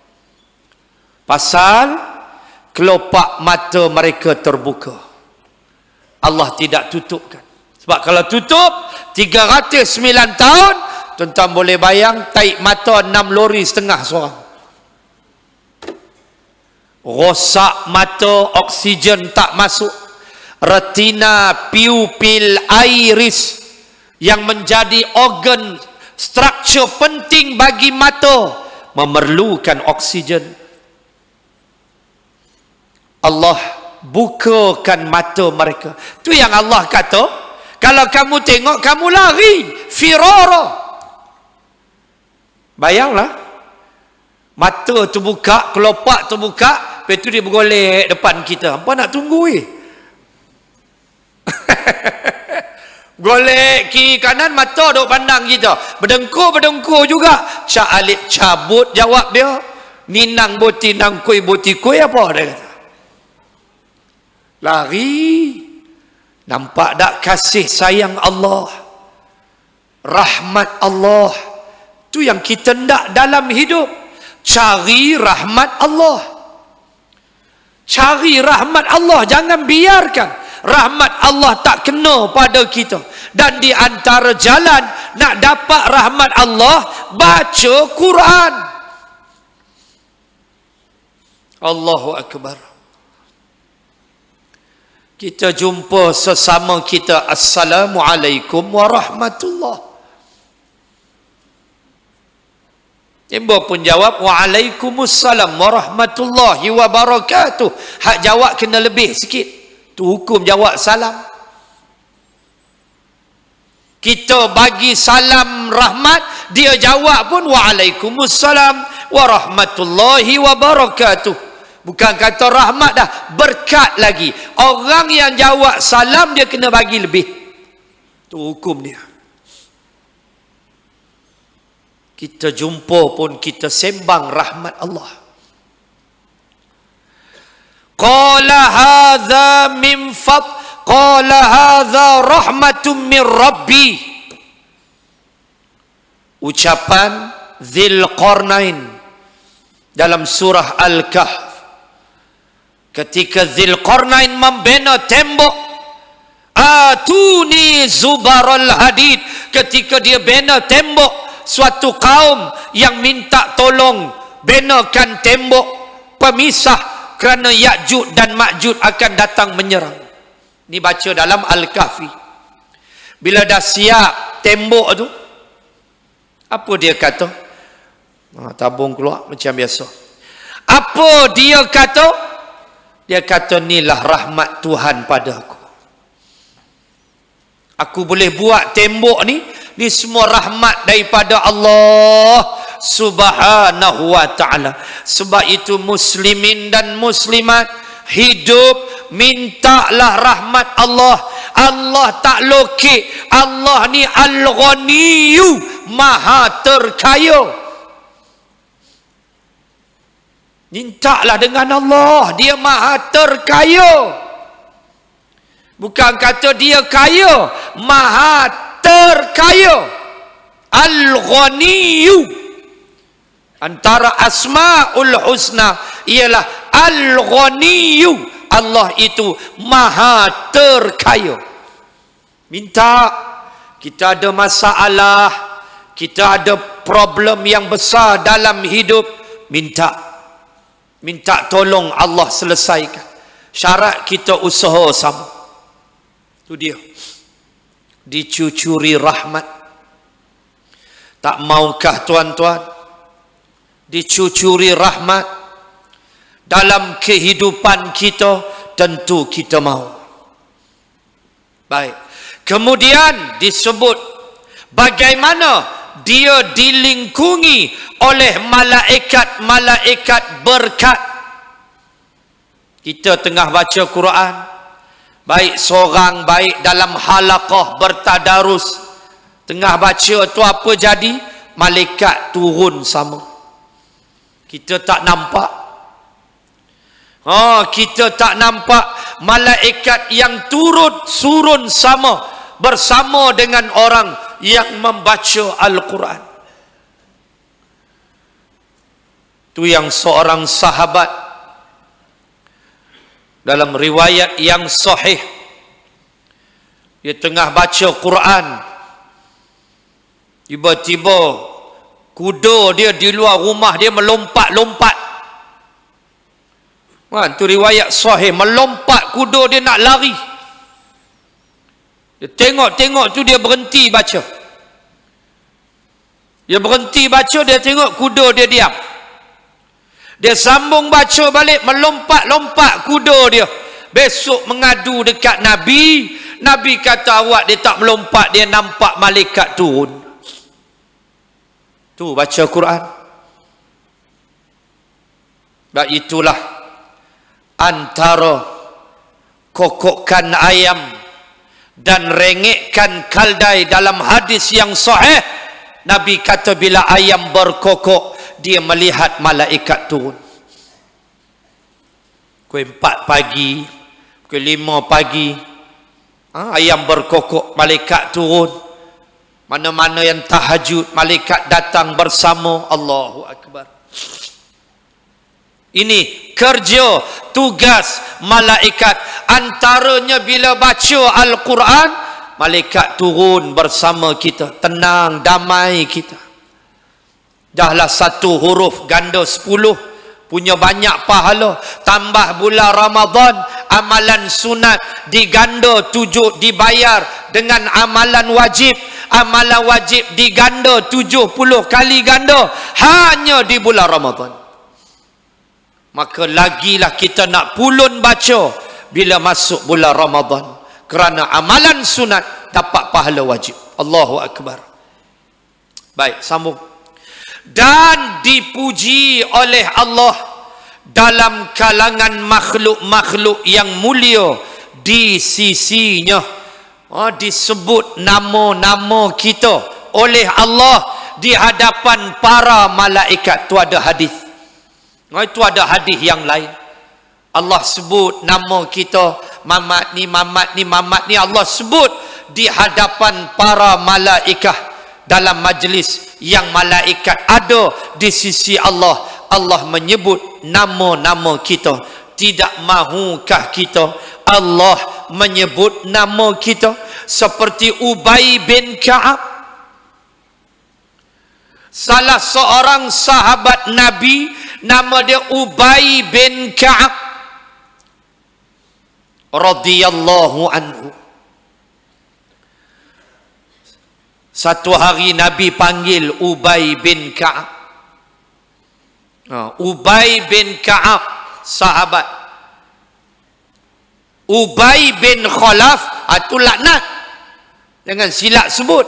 [SPEAKER 1] Pasal kelopak mata mereka terbuka. Allah tidak tutupkan. Sebab kalau tutup tiga ratus sembilan tahun, tuan-tuan boleh bayang taik mata enam lori setengah seorang. Rosak mata, oksigen tak masuk. Retina, pupil, iris yang menjadi organ struktur penting bagi mata memerlukan oksigen. Allah bukakan mata mereka. Tu yang Allah kata, kalau kamu tengok kamu lari, firara. Bayanglah, mata terbuka, kelopak terbuka, lepas tu dia bergolek depan kita. Apa nak tunggu eh? Golek kiri kanan, mata duk pandang kita. Berdengkur-berdengkur juga. Cak Alip cabut jawab dia. Ninang boti nang kuih boti kuih apa dia kata. Lari. Nampak tak kasih sayang Allah, rahmat Allah? Tu yang kita nak dalam hidup. Cari rahmat Allah. Cari rahmat Allah. Jangan biarkan rahmat Allah tak kena pada kita. Dan di antara jalan nak dapat rahmat Allah, baca Quran. Allahu Akbar. Kita jumpa sesama kita, Assalamualaikum warahmatullahi. Tembok pun jawab, Waalaikumsalam warahmatullahi wabarakatuh. Hak jawab kena lebih sikit. Tu hukum jawab salam. Kita bagi salam rahmat, dia jawab pun Waalaikumsalam warahmatullahi wabarakatuh. Bukan kata rahmat dah, berkat lagi. Orang yang jawab salam dia kena bagi lebih. Tu hukum dia. Kita jumpa pun kita sembang rahmat Allah. Qala hadza min fad, qala hadza rahmatun min rabbi. Ucapan Dzulqarnain dalam surah Al-Kahf. Ketika Dzulqarnain membina tembok, atuni zubaral hadid. Ketika dia bina tembok, suatu kaum yang minta tolong benakan tembok pemisah kerana Ya'juj dan Ma'juj akan datang menyerang. Ini baca dalam Al-Kahfi. Bila dah siap tembok tu, apa dia kata? Ha, tabung keluar macam biasa. Apa dia kata? Dia kata, inilah rahmat Tuhan padaku. Aku boleh buat tembok ni. Ini semua rahmat daripada Allah Subhanahu wa ta'ala. Sebab itu muslimin dan muslimat, hidup mintalah rahmat Allah. Allah tak lokek. Allah ni Al-Ghaniyu, maha terkaya. Mintalah dengan Allah, dia maha terkaya. Bukan kata dia kaya, maha terkaya. Al-Ghaniyu, antara Asmaul Husna ialah Al-Ghaniyu. Allah itu maha terkaya. Minta. Kita ada masalah, kita ada problem yang besar dalam hidup, minta. Minta tolong Allah selesaikan. Syarat kita usaha sama. Itu dia. Dicucuri rahmat. Tak maukah tuan-tuan dicucuri rahmat dalam kehidupan kita? Tentu kita mau. Baik. Kemudian disebut bagaimana dia dilingkungi oleh malaikat-malaikat berkat. Kita tengah baca Quran, baik seorang, baik dalam halaqah bertadarus, tengah baca tu apa jadi? Malaikat turun sama. Kita tak nampak. Ha, kita tak nampak malaikat yang turut surun sama bersama dengan orang yang membaca Al-Quran. Tu yang seorang sahabat dalam riwayat yang sahih, dia tengah baca Quran, tiba-tiba kuda dia di luar rumah dia melompat-lompat. Kan, tu riwayat sahih, melompat kuda dia nak lari. Dia tengok-tengok tu dia berhenti baca. Dia berhenti baca, dia tengok kuda dia diam. Dia sambung baca balik, melompat-lompat kuda dia. Besok mengadu dekat Nabi. Nabi kata, awak dia tak melompat, dia nampak malaikat turun. Tu baca Quran. Dan itulah antara kokokkan ayam dan rengekkan kaldai dalam hadis yang sahih. Nabi kata bila ayam berkokok, dia melihat malaikat turun. Pukul empat pagi, pukul lima pagi, Ha, ayam berkokok, malaikat turun. Mana-mana yang tahajud, malaikat datang bersama. Allahu Akbar. Ini kerja, tugas malaikat. Antaranya bila baca Al-Quran, malaikat turun bersama kita. Tenang, damai kita. Dahlah satu huruf ganda sepuluh, punya banyak pahala. Tambah bulan Ramadan, amalan sunat diganda tujuh, dibayar dengan amalan wajib. Amalan wajib diganda tujuh puluh kali ganda hanya di bulan Ramadan. Maka lagilah kita nak pulun baca bila masuk bulan Ramadan, kerana amalan sunat dapat pahala wajib. Allahu Akbar. Baik, sambung. Dan dipuji oleh Allah dalam kalangan makhluk-makhluk yang mulia di sisinya. Oh, disebut nama-nama kita oleh Allah di hadapan para malaikat. Itu ada hadis. Oh, itu ada hadis yang lain. Allah sebut nama kita, Mamat ni, Mamat ni, Mamat ni. Allah sebut di hadapan para malaikat dalam majlis yang malaikat ada di sisi Allah. Allah menyebut nama-nama kita. Tidak mahukah kita Allah menyebut nama kita? Seperti Ubay bin Ka'ab, salah seorang sahabat Nabi, nama dia Ubay bin Ka'ab radhiyallahu anhu. Satu hari Nabi panggil Ubay bin Ka'ab. Ubay bin Ka'ab sahabat. Ubay bin Khalaf itu laknat. Jangan silap sebut.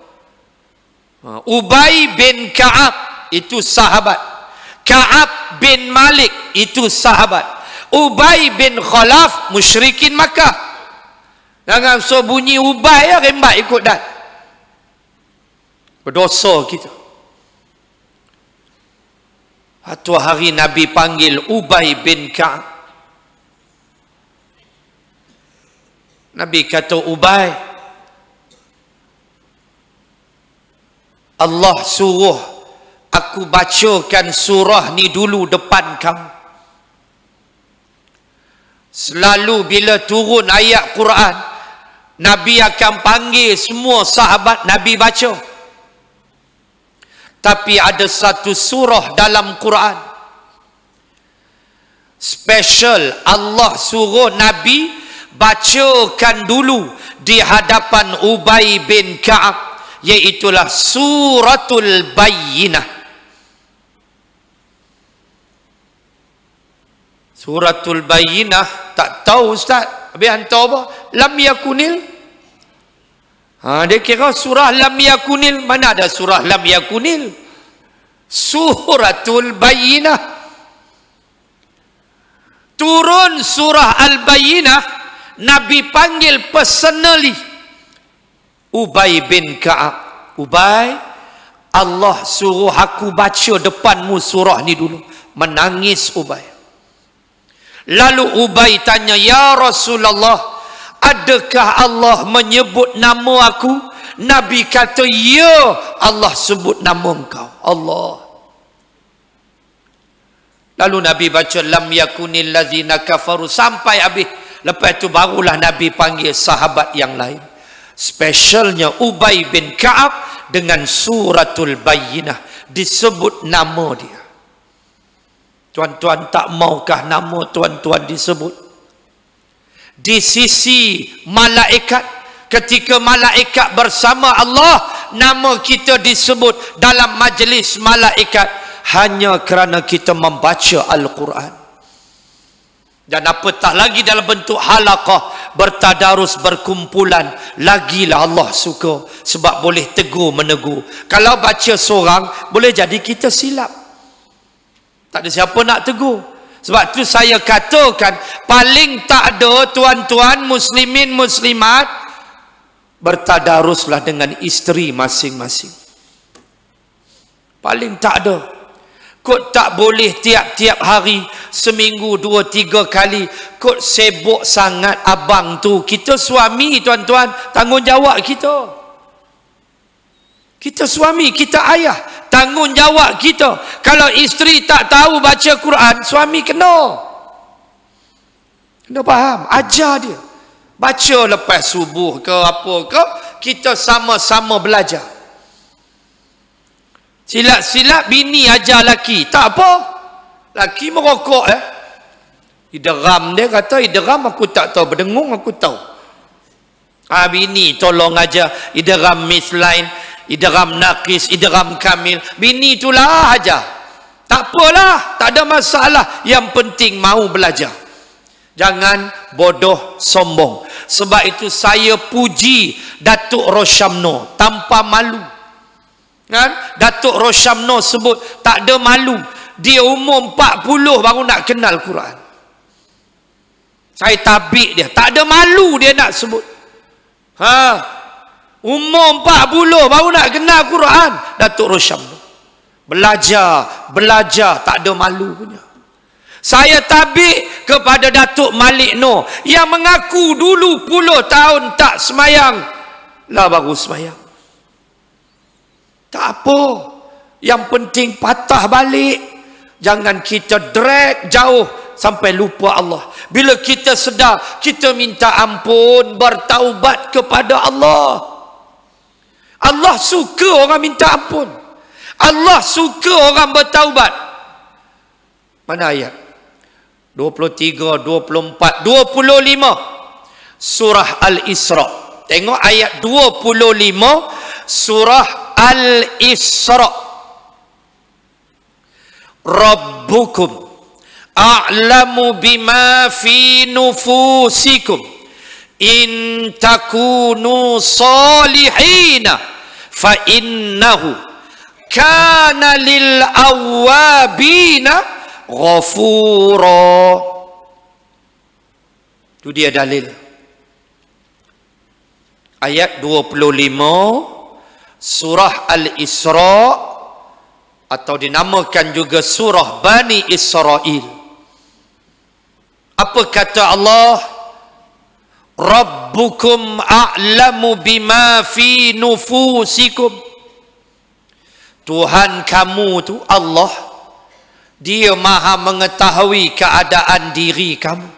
[SPEAKER 1] Ubay bin Ka'ab itu sahabat. Ka'ab bin Malik itu sahabat. Ubay bin Khalaf musyrikin Makkah. Jangan so bunyi Ubay ya rembat ikut dat. Berdosa kita. Satu hari Nabi panggil Ubay bin Ka'ab. Nabi kata, Ubay, Allah suruh aku bacakan surah ni dulu depan kamu. Selalu bila turun ayat Quran, Nabi akan panggil semua sahabat Nabi baca. Tapi ada satu surah dalam Quran special, Allah suruh Nabi bacakan dulu di hadapan Ubay bin Ka'ab, iaitulah suratul Bayyinah. Suratul Bayyinah, tak tahu Ustaz, habis hantar apa? Lam yakunil. Ha, dia kira surah Lam yakunil. Mana ada surah Lam yakunil? Suratul Bayyinah. Turun surah Al-Bayyinah, Nabi panggil personally Ubay bin Ka'ab. Ubay, Allah suruh aku baca depanmu surah ni dulu. Menangis Ubay. Lalu Ubay tanya, ya Rasulullah, adakah Allah menyebut nama aku? Nabi kata, ya, Allah sebut nama engkau. Allah. Lalu Nabi baca lam yakunil ladzina kafaru sampai habis. Lepas itu barulah Nabi panggil sahabat yang lain. Specialnya Ubay bin Ka'ab dengan suratul Bayyinah, disebut nama dia. Tuan-tuan tak maukah nama tuan-tuan disebut? Di sisi malaikat, ketika malaikat bersama Allah, nama kita disebut dalam majlis malaikat hanya kerana kita membaca Al-Quran. Dan apatah lagi dalam bentuk halaqah, bertadarus, berkumpulan, lagilah Allah suka, sebab boleh tegur menegur. Kalau baca seorang, boleh jadi kita silap, tak ada siapa nak tegur. Sebab tu saya katakan, paling tak ada tuan-tuan muslimin muslimat, bertadaruslah dengan isteri masing-masing. Paling tak ada. Kok tak boleh tiap-tiap hari, seminggu dua tiga kali. Kok sibuk sangat abang tu. Kita suami tuan-tuan, tanggungjawab kita. Kita suami, kita ayah, tanggungjawab kita. Kalau isteri tak tahu baca Quran, suami kena. Kena faham, ajar dia. Baca lepas subuh ke apa ke, kita sama-sama belajar. Silap-silap bini ajar laki, tak apa. Laki merokok eh. Ideram dia kata, ideram aku tak tahu, berdengung aku tahu. Ah, bini tolong ajar ideram misline, ideram naqis, ideram kamil. Bini itulah ajar. Tak apalah, tak ada masalah. Yang penting mau belajar. Jangan bodoh sombong. Sebab itu saya puji Datuk Rosyamno tanpa malu. Kan? Datuk Rosyamno sebut tak ada malu. Dia umur empat puluh baru nak kenal Quran. Saya tabik dia, tak ada malu dia nak sebut. Ha, umur empat puluh baru nak kenal Quran. Datuk Rosyamno belajar, belajar, tak ada malu punya. Saya tabik kepada Datuk Malik Noor yang mengaku dulu puluh tahun tak semayang, lah baru semayang. Tak apa. Yang penting patah balik. Jangan kita drag jauh sampai lupa Allah. Bila kita sedar, kita minta ampun, bertaubat kepada Allah. Allah suka orang minta ampun. Allah suka orang bertaubat. Mana ayat? dua puluh tiga, dua puluh empat, dua puluh lima. Surah Al-Isra. Tengok ayat dua puluh lima. Surah Al-Isra. Rabbukum a'lamu bima fi nufusikum in takunu salihina fa innahu kana lil awwabina ghafura. Itu dia dalil. Ayat dua puluh lima Surah Al-Isra, atau dinamakan juga Surah Bani Israel. Apa kata Allah? Rabbukum a'lamu bima fi nufusikum. Tuhan kamu tu Allah, Dia maha mengetahui keadaan diri kamu.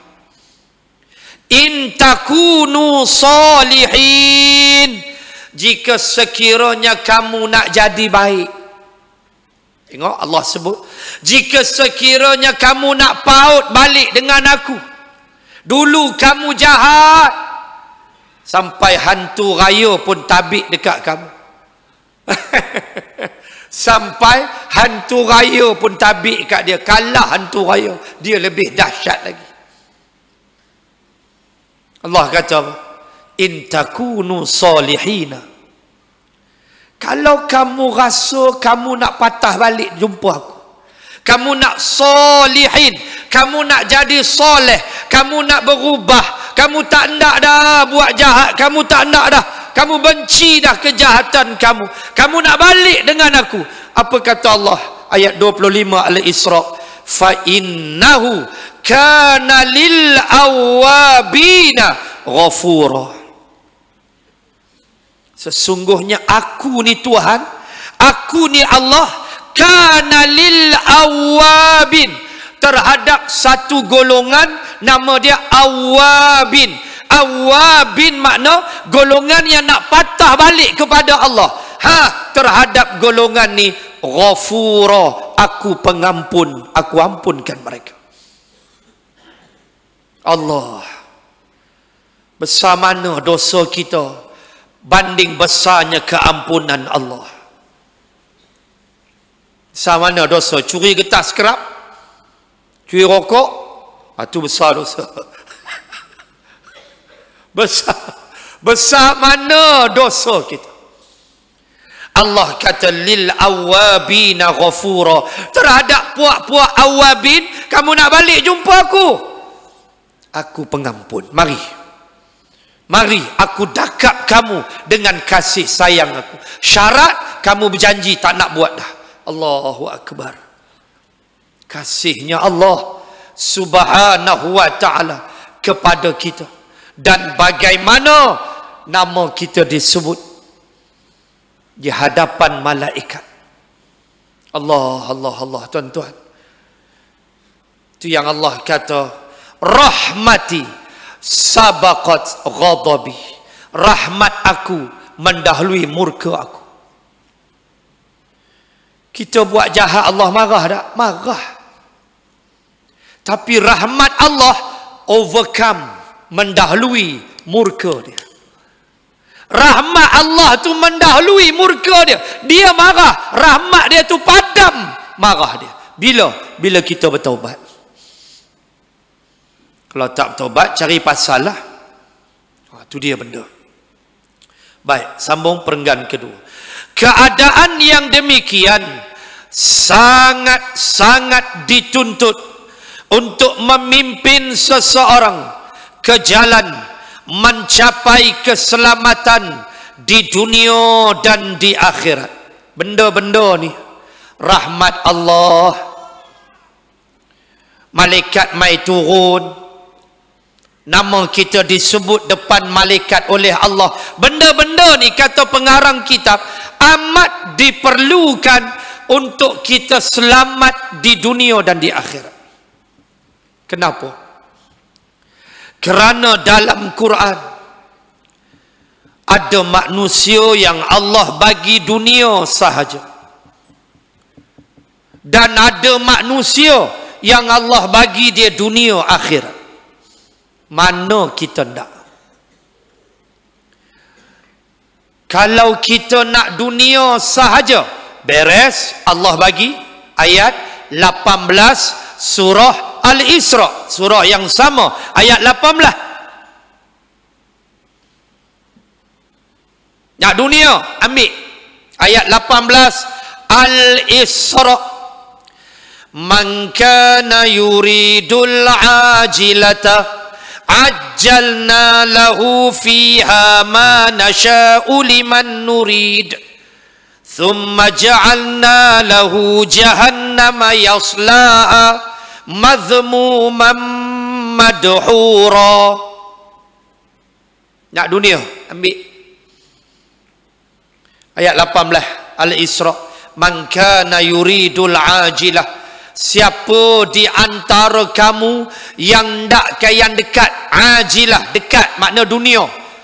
[SPEAKER 1] In takunu salihin, jika sekiranya kamu nak jadi baik. Tengok Allah sebut, jika sekiranya kamu nak paut balik dengan aku. Dulu kamu jahat, sampai hantu raya pun tabik dekat kamu. Sampai hantu raya pun tabik kat dia. Kalah hantu raya, dia lebih dahsyat lagi. Allah kata apa? In takunu salihina. Kalau kamu rasa kamu nak patah balik jumpa aku, kamu nak solihin, kamu nak jadi soleh, kamu nak berubah, kamu tak nak dah buat jahat, kamu tak nak dah, kamu benci dah kejahatan kamu, kamu nak balik dengan aku. Apa kata Allah? Ayat dua puluh lima Al-Isra. Fa innahu kana lil awwabina ghafura. Sesungguhnya aku ni Tuhan, aku ni Allah, kana lil awwabin, terhadap satu golongan nama dia awwabin. Awwabin makna golongan yang nak patah balik kepada Allah. Ha, terhadap golongan ni ghafura, aku pengampun, aku ampunkan mereka. Allah, besar mana dosa kita banding besarnya keampunan Allah. Besar mana dosa? Curi getas kerap, curi rokok, itu besar dosa. Besar, besar mana dosa kita. Allah kata lil awabina ghafura, terhadap puak-puak awabin, kamu nak balik jumpa aku, aku pengampun. Mari, mari aku dakap kamu dengan kasih sayang aku. Syarat kamu berjanji tak nak buat dah. Allahu Akbar. kasihnya Allah Subhanahu wa ta'ala kepada kita, dan bagaimana nama kita disebut di hadapan malaikat. Allah, Allah, Allah, tuan-tuan. Itu yang Allah kata, rahmati sabaqat ghadabi. Rahmat aku mendahului murka aku. Kita buat jahat, Allah marah tak? Marah. Tapi rahmat Allah overcome, mendahului murka dia. Rahmat Allah tu mendahului murka dia. Dia marah, rahmat dia tu padam marah dia. Bila? Bila kita bertaubat. Kalau tak bertaubat, cari pasal lah. Itu dia benda. Baik, sambung perenggan kedua. Keadaan yang demikian sangat-sangat dituntut untuk memimpin seseorang ke jalan mencapai keselamatan di dunia dan di akhirat. Benda-benda ni rahmat Allah. Malaikat mai turun, nama kita disebut depan malaikat oleh Allah. Benda-benda ni kata pengarang kitab amat diperlukan untuk kita selamat di dunia dan di akhirat. Kenapa? Kerana dalam Quran ada manusia yang Allah bagi dunia sahaja, dan ada manusia yang Allah bagi dia dunia akhirat. Mana kita nak? Kalau kita nak dunia sahaja, beres. Allah bagi ayat lapan belas surah Al-Isra, surah yang sama, ayat lapan belas. Nak dunia, ambil ayat lapan belas Al-Isra. Man kana yuridul ajilata ajjalna lahu fiha ma nasha'u liman nurid thumma ja'alna lahu jahannama yasla'a madhmuman madhura. Nak dunia, ambil ayat lapan belas Al-Isra. Man kana yuridul ajilah, siapa di antara kamu yang nakkan yang dekat, ajilah, dekat makna dunia,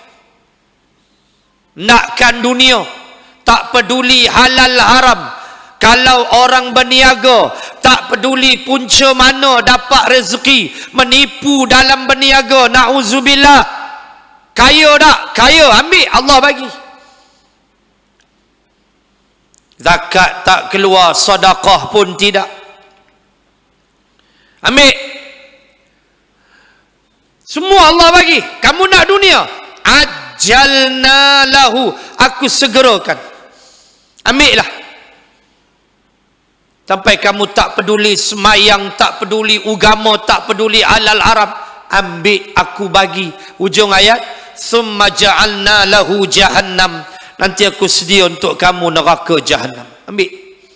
[SPEAKER 1] nakkan dunia, tak peduli halal haram. Kalau orang berniaga, tak peduli punca mana dapat rezeki, menipu dalam berniaga, na'udzubillah. Kaya tak? Kaya, ambil, Allah bagi. Zakat tak keluar, sedekah pun tidak, ambil. Semua Allah bagi. Kamu nak dunia, ajjalna lahu, aku segerakan. Ambil lah. Sampai kamu tak peduli semayang, tak peduli agama, tak peduli halal haram, ambil, aku bagi. Ujung ayat, summa ja'alna lahu jahannam, nanti aku sedia untuk kamu neraka jahannam. Ambil.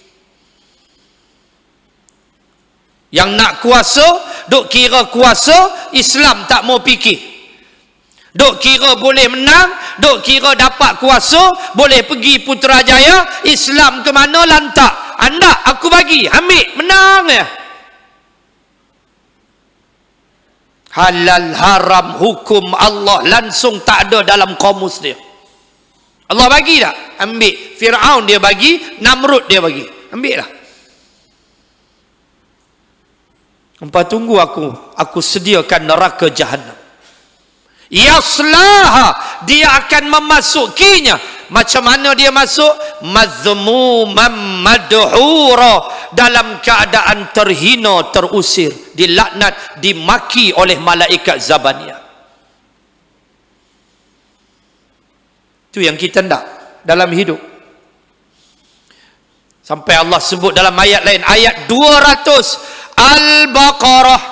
[SPEAKER 1] Yang nak kuasa, duk kira kuasa, Islam tak mau fikir. Duk kira boleh menang, duk kira dapat kuasa, boleh pergi Putrajaya, Islam ke mana lantak. Anda, aku bagi, ambil, menang ya. Halal haram hukum Allah langsung tak ada dalam kamus dia. Allah bagi tak? Ambil. Fir'aun dia bagi, Namrud dia bagi, ambil lah. Empat tunggu aku, aku sediakan neraka jahannam. Yaslaha, dia akan memasukinya. Macam mana dia masuk? Mazmumam madhura, dalam keadaan terhina, terusir, dilaknat, dimaki oleh malaikat Zabaniyah. Itu yang kita nak dalam hidup. Sampai Allah sebut dalam ayat lain, ayat dua ratus Al-Baqarah,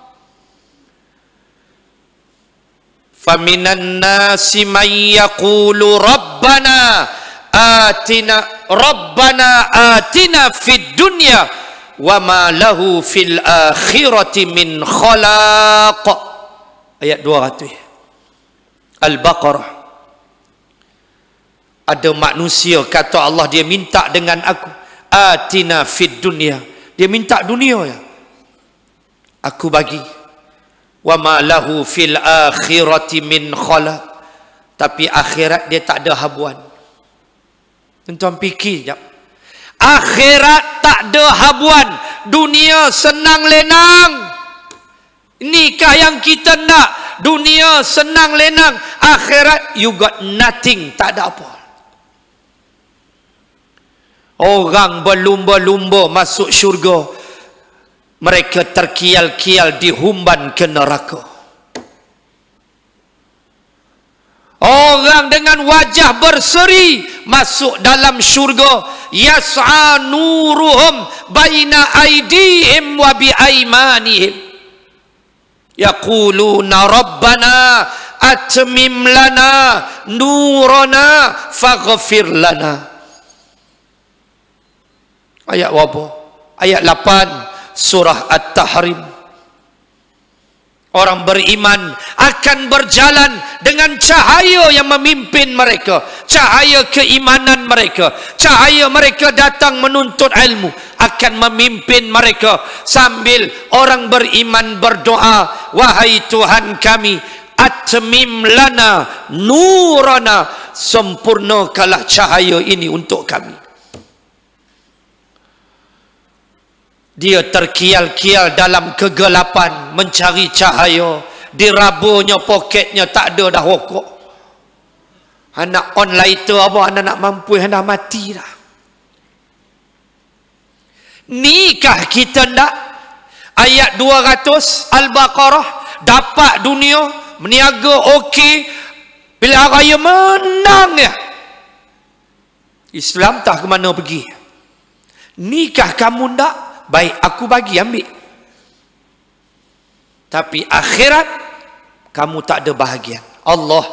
[SPEAKER 1] faminan nasi man yaqulu rabbana atina rabbana atina fid dunya wa ma lahu fil akhirati min khalaq. Ayat dua ratus Al-Baqarah. Ada manusia kata Allah, dia minta dengan aku, atina fid dunya, dia minta dunia ya, aku bagi. Wa ma lahu fil akhirati min khalaq, tapi akhirat dia tak ada habuan. Tuan-tuan fikir jap. Akhirat tak ada habuan, dunia senang lenang. Nikah yang kita nak, dunia senang lenang. Akhirat you got nothing, tak ada apa. Orang berlumba-lumba masuk syurga, mereka terkial-kial dihumban ke neraka. Orang dengan wajah berseri masuk dalam syurga, yas'a nuruhum baina aydihim wa bi aymanihim, yaquluna rabbana atmim lana nurana faghfir lana. Ayat apa? Ayat lapan surah At-Tahrim. Orang beriman akan berjalan dengan cahaya yang memimpin mereka, cahaya keimanan mereka, cahaya mereka datang menuntut ilmu akan memimpin mereka, sambil orang beriman berdoa, wahai Tuhan kami, atmim lana nurana, sempurnakanlah cahaya ini untuk kami. Dia terkial-kial dalam kegelapan mencari cahaya. Dirabunya poketnya tak ada dah rokok. Anak on lighter apa, anak nak mampu, anak mati dah. Nikah kita ndak? Ayat dua ratus Al-Baqarah, dapat dunia, meniaga okey, bila raya menang ya. Islam tak ke mana pergi. Nikah kamu ndak? Baik, aku bagi, ambil. Tapi akhirat kamu tak ada bahagian. Allah.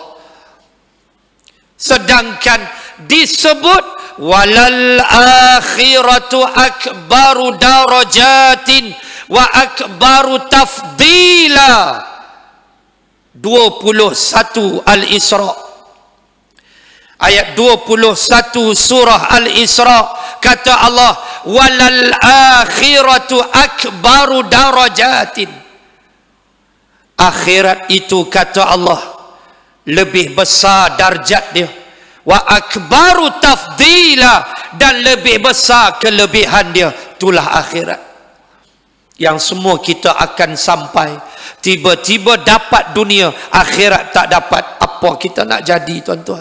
[SPEAKER 1] Sedangkan disebut walal akhiratu akbaru darajatin wa akbaru tafdila. dua puluh satu Al-Isra. Ayat dua puluh satu surah Al-Isra, kata Allah, walal akhiratu akbaru darajatin. Akhirat itu, kata Allah, lebih besar darjat dia. Wa akbaru tafdila, dan lebih besar kelebihan dia. Itulah akhirat yang semua kita akan sampai. Tiba-tiba dapat dunia, akhirat tak dapat. Apa kita nak jadi, tuan-tuan?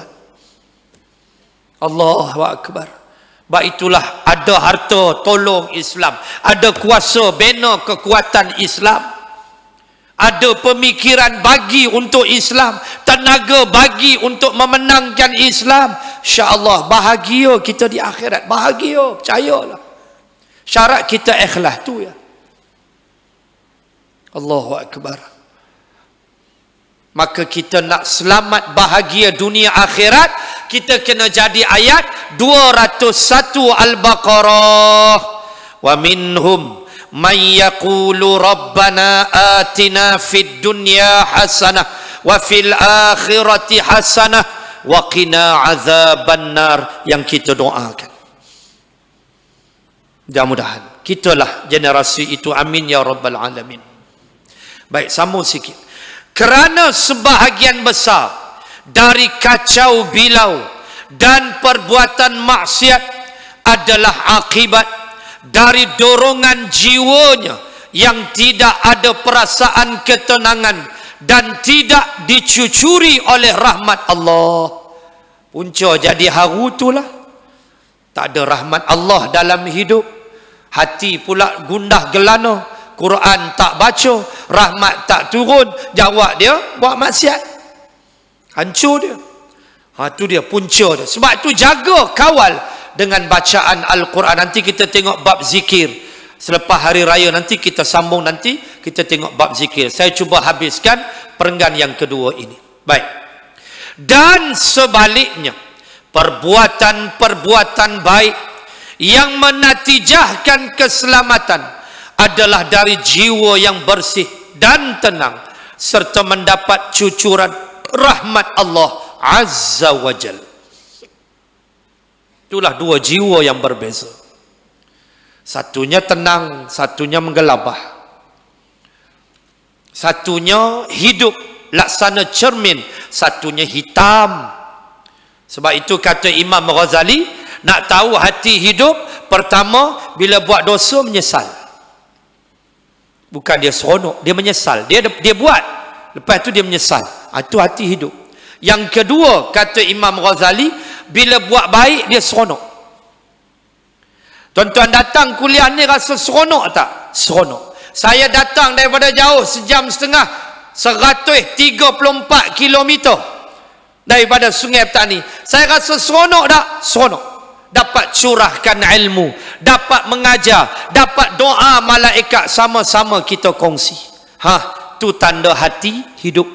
[SPEAKER 1] Allahu Akbar. Sebab itulah ada harta tolong Islam, ada kuasa bina kekuatan Islam, ada pemikiran bagi untuk Islam, tenaga bagi untuk memenangkan Islam. InsyaAllah bahagia kita di akhirat. Bahagia, percayalah. Syarat kita ikhlas tu ya. Allahu Akbar. Maka kita nak selamat bahagia dunia akhirat, kita kena jadi ayat dua ratus satu Al-Baqarah. Wa minhum man yaqulu rabbana atina fid dunya hasanah wa fil akhirati hasanah wa qina azaban nar, yang kita doakan. Mudah-mudahan kitalah generasi itu, amin ya rabbal alamin. Baik, sambung sikit. Kerana sebahagian besar dari kacau bilau dan perbuatan maksiat adalah akibat dari dorongan jiwanya yang tidak ada perasaan ketenangan dan tidak dicucuri oleh rahmat Allah. Punca jadi haru itulah, tak ada rahmat Allah dalam hidup. Hati pula gundah gelana, Quran tak baca, rahmat tak turun, jawab dia buat maksiat, hancur dia. Ha, tu dia punca dia. Sebab tu jaga, kawal dengan bacaan Al-Quran. Nanti kita tengok bab zikir selepas hari raya, nanti kita sambung, nanti kita tengok bab zikir. Saya cuba habiskan perenggan yang kedua ini. Baik. Dan sebaliknya, perbuatan-perbuatan baik yang menatijahkan keselamatan adalah dari jiwa yang bersih dan tenang serta mendapat cucuran rahmat Allah Azza wa Jal. Itulah dua jiwa yang berbeza. Satunya tenang, satunya menggelabah. Satunya hidup laksana cermin, satunya hitam. Sebab itu kata Imam Ghazali, nak tahu hati hidup, pertama bila buat dosa menyesal. Bukan dia seronok, dia menyesal. Dia dia buat, lepas tu dia menyesal. Itu hati hidup. Yang kedua kata Imam Ghazali, bila buat baik dia seronok. Tuan-tuan datang kuliah ni rasa seronok tak? Seronok. Saya datang daripada jauh sejam setengah, seratus tiga puluh empat kilometer daripada Sungai Petani. Saya rasa seronok tak? Seronok. Dapat curahkan ilmu, dapat mengajar, dapat doa malaikat sama-sama kita kongsi. Ha, tu tanda hati hidup.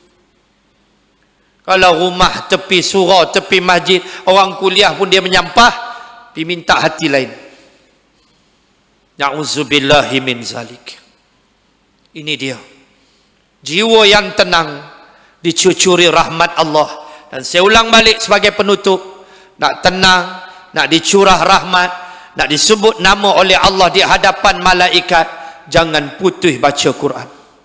[SPEAKER 1] Kalau rumah tepi surau, tepi masjid, orang kuliah pun dia menyampah, pergi minta hati lain. Na'udzubillahi min zalik. Ini dia. Jiwa yang tenang dicucuri rahmat Allah. Dan saya ulang balik sebagai penutup, nak tenang, nak dicurah rahmat, nak disebut nama oleh Allah di hadapan malaikat, jangan putus baca Quran.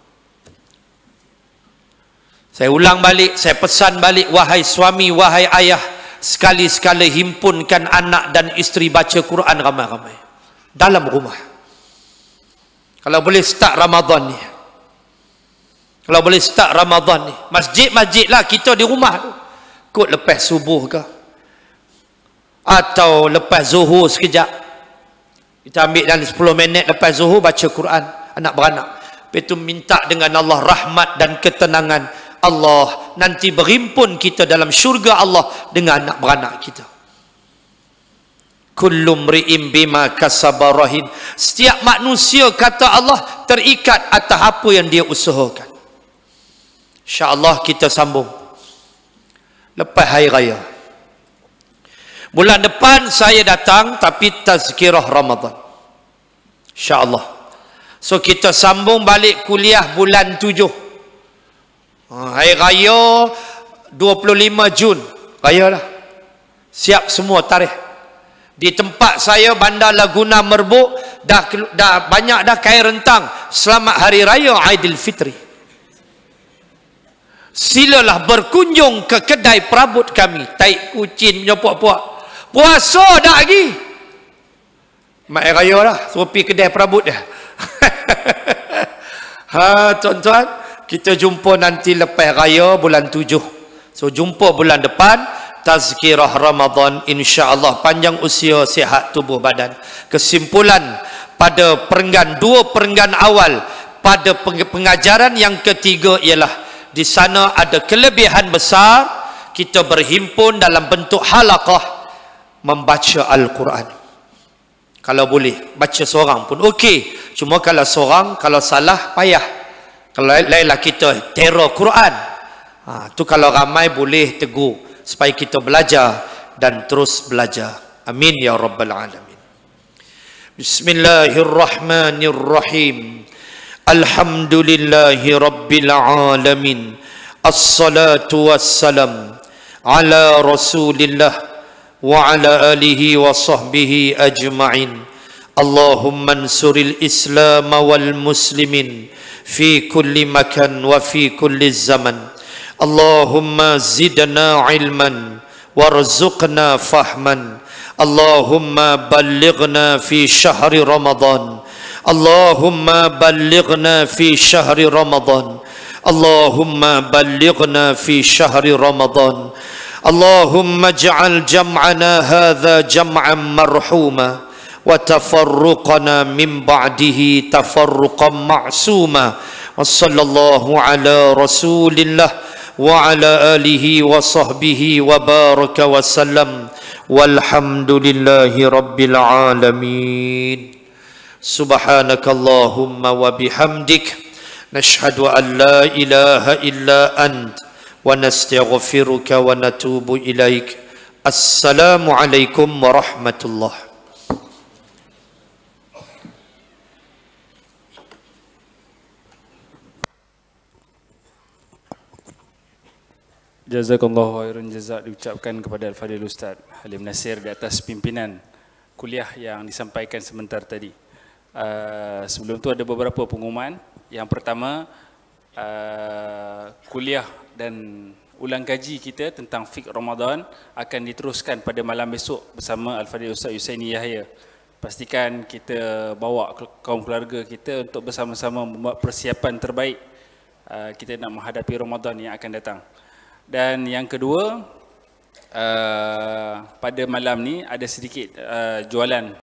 [SPEAKER 1] Saya ulang balik, saya pesan balik, wahai suami, wahai ayah, sekali-sekala himpunkan anak dan isteri baca Quran ramai-ramai dalam rumah. Kalau boleh start Ramadan ni, kalau boleh start Ramadan ni, masjid-masjid lah, kita di rumah tu, kot lepas subuh ke, atau lepas zuhur sekejap, kita ambil dalam sepuluh minit lepas zuhur baca Quran anak beranak. Lepas itu minta dengan Allah rahmat dan ketenangan Allah, nanti berhimpun kita dalam syurga Allah dengan anak beranak kita. Kullu mri'in bima kasaba rahin. Setiap manusia kata Allah terikat atas apa yang dia usahakan. InsyaAllah kita sambung lepas hari raya. Bulan depan saya datang, tapi tazkirah Ramadan, InsyaAllah. So kita sambung balik kuliah bulan tujuh. Hari raya dua puluh lima Jun, raya lah. Siap semua tarikh. Di tempat saya Bandar Laguna Merbuk, dah dah banyak dah kain rentang selamat hari raya Aidilfitri. Silalah berkunjung ke kedai perabot kami. Tai kucing punya puak-puak, puasa dah lagi. Mak raya lah, suruh pergi kedai perabot dah. Ha, tuan-tuan, kita jumpa nanti lepas raya bulan tujuh. So jumpa bulan depan, tazkirah Ramadan, insya-Allah. Panjang usia, sihat tubuh badan. Kesimpulan pada perenggan, dua perenggan awal pada pengajaran yang ketiga ialah di sana ada kelebihan besar kita berhimpun dalam bentuk halaqah membaca Al-Quran. Kalau boleh baca seorang pun okey, cuma kalau seorang, kalau salah payah. Kalau lainlah kita teror Quran, ha, tu kalau ramai boleh tegur supaya kita belajar dan terus belajar. Amin ya rabbal alamin. Bismillahirrahmanirrahim. Alhamdulillahi rabbil alamin. Assalatu wassalam ala rasulillah wa ala alihi wa sahbihi ajma'in. Allahumma ansuril islam wal muslimin fi kulli makan wa fi kulli zaman. Allahumma zidna ilman warzuqna fahman. Allahumma ballighna fi syahri Ramadan. Allahumma ballighna fi syahri Ramadan. Allahumma ballighna fi syahri Ramadan. Allahumma ij'al jam'ana hadha jam'an marhuma wa tafarruqana min ba'dihi tafarruqan ma'suma. Wa sallallahu ala rasulillah wa ala alihi wa sahbihi wa baraka wa sallam. Walhamdulillahi rabbil alamin. Subhanakallahumma wa bihamdik nashhadu an la ilaha illa ant wa nastaghfiruka wa natubu ilaik. Assalamu alaikum warahmatullahi
[SPEAKER 2] Jazakallahu khairan jazak diucapkan kepada Al-Fadhil Ustaz Halim Nasir di atas pimpinan kuliah yang disampaikan sebentar tadi. Uh, sebelum tu ada beberapa pengumuman. Yang pertama, uh, kuliah dan ulang kaji kita tentang fiqh Ramadan akan diteruskan pada malam besok bersama Al-Fadhil Ustaz Yusaini Yahya. Pastikan kita bawa kaum keluarga kita untuk bersama-sama membuat persiapan terbaik uh, kita nak menghadapi Ramadan yang akan datang. Dan yang kedua, uh, pada malam ni ada sedikit uh, jualan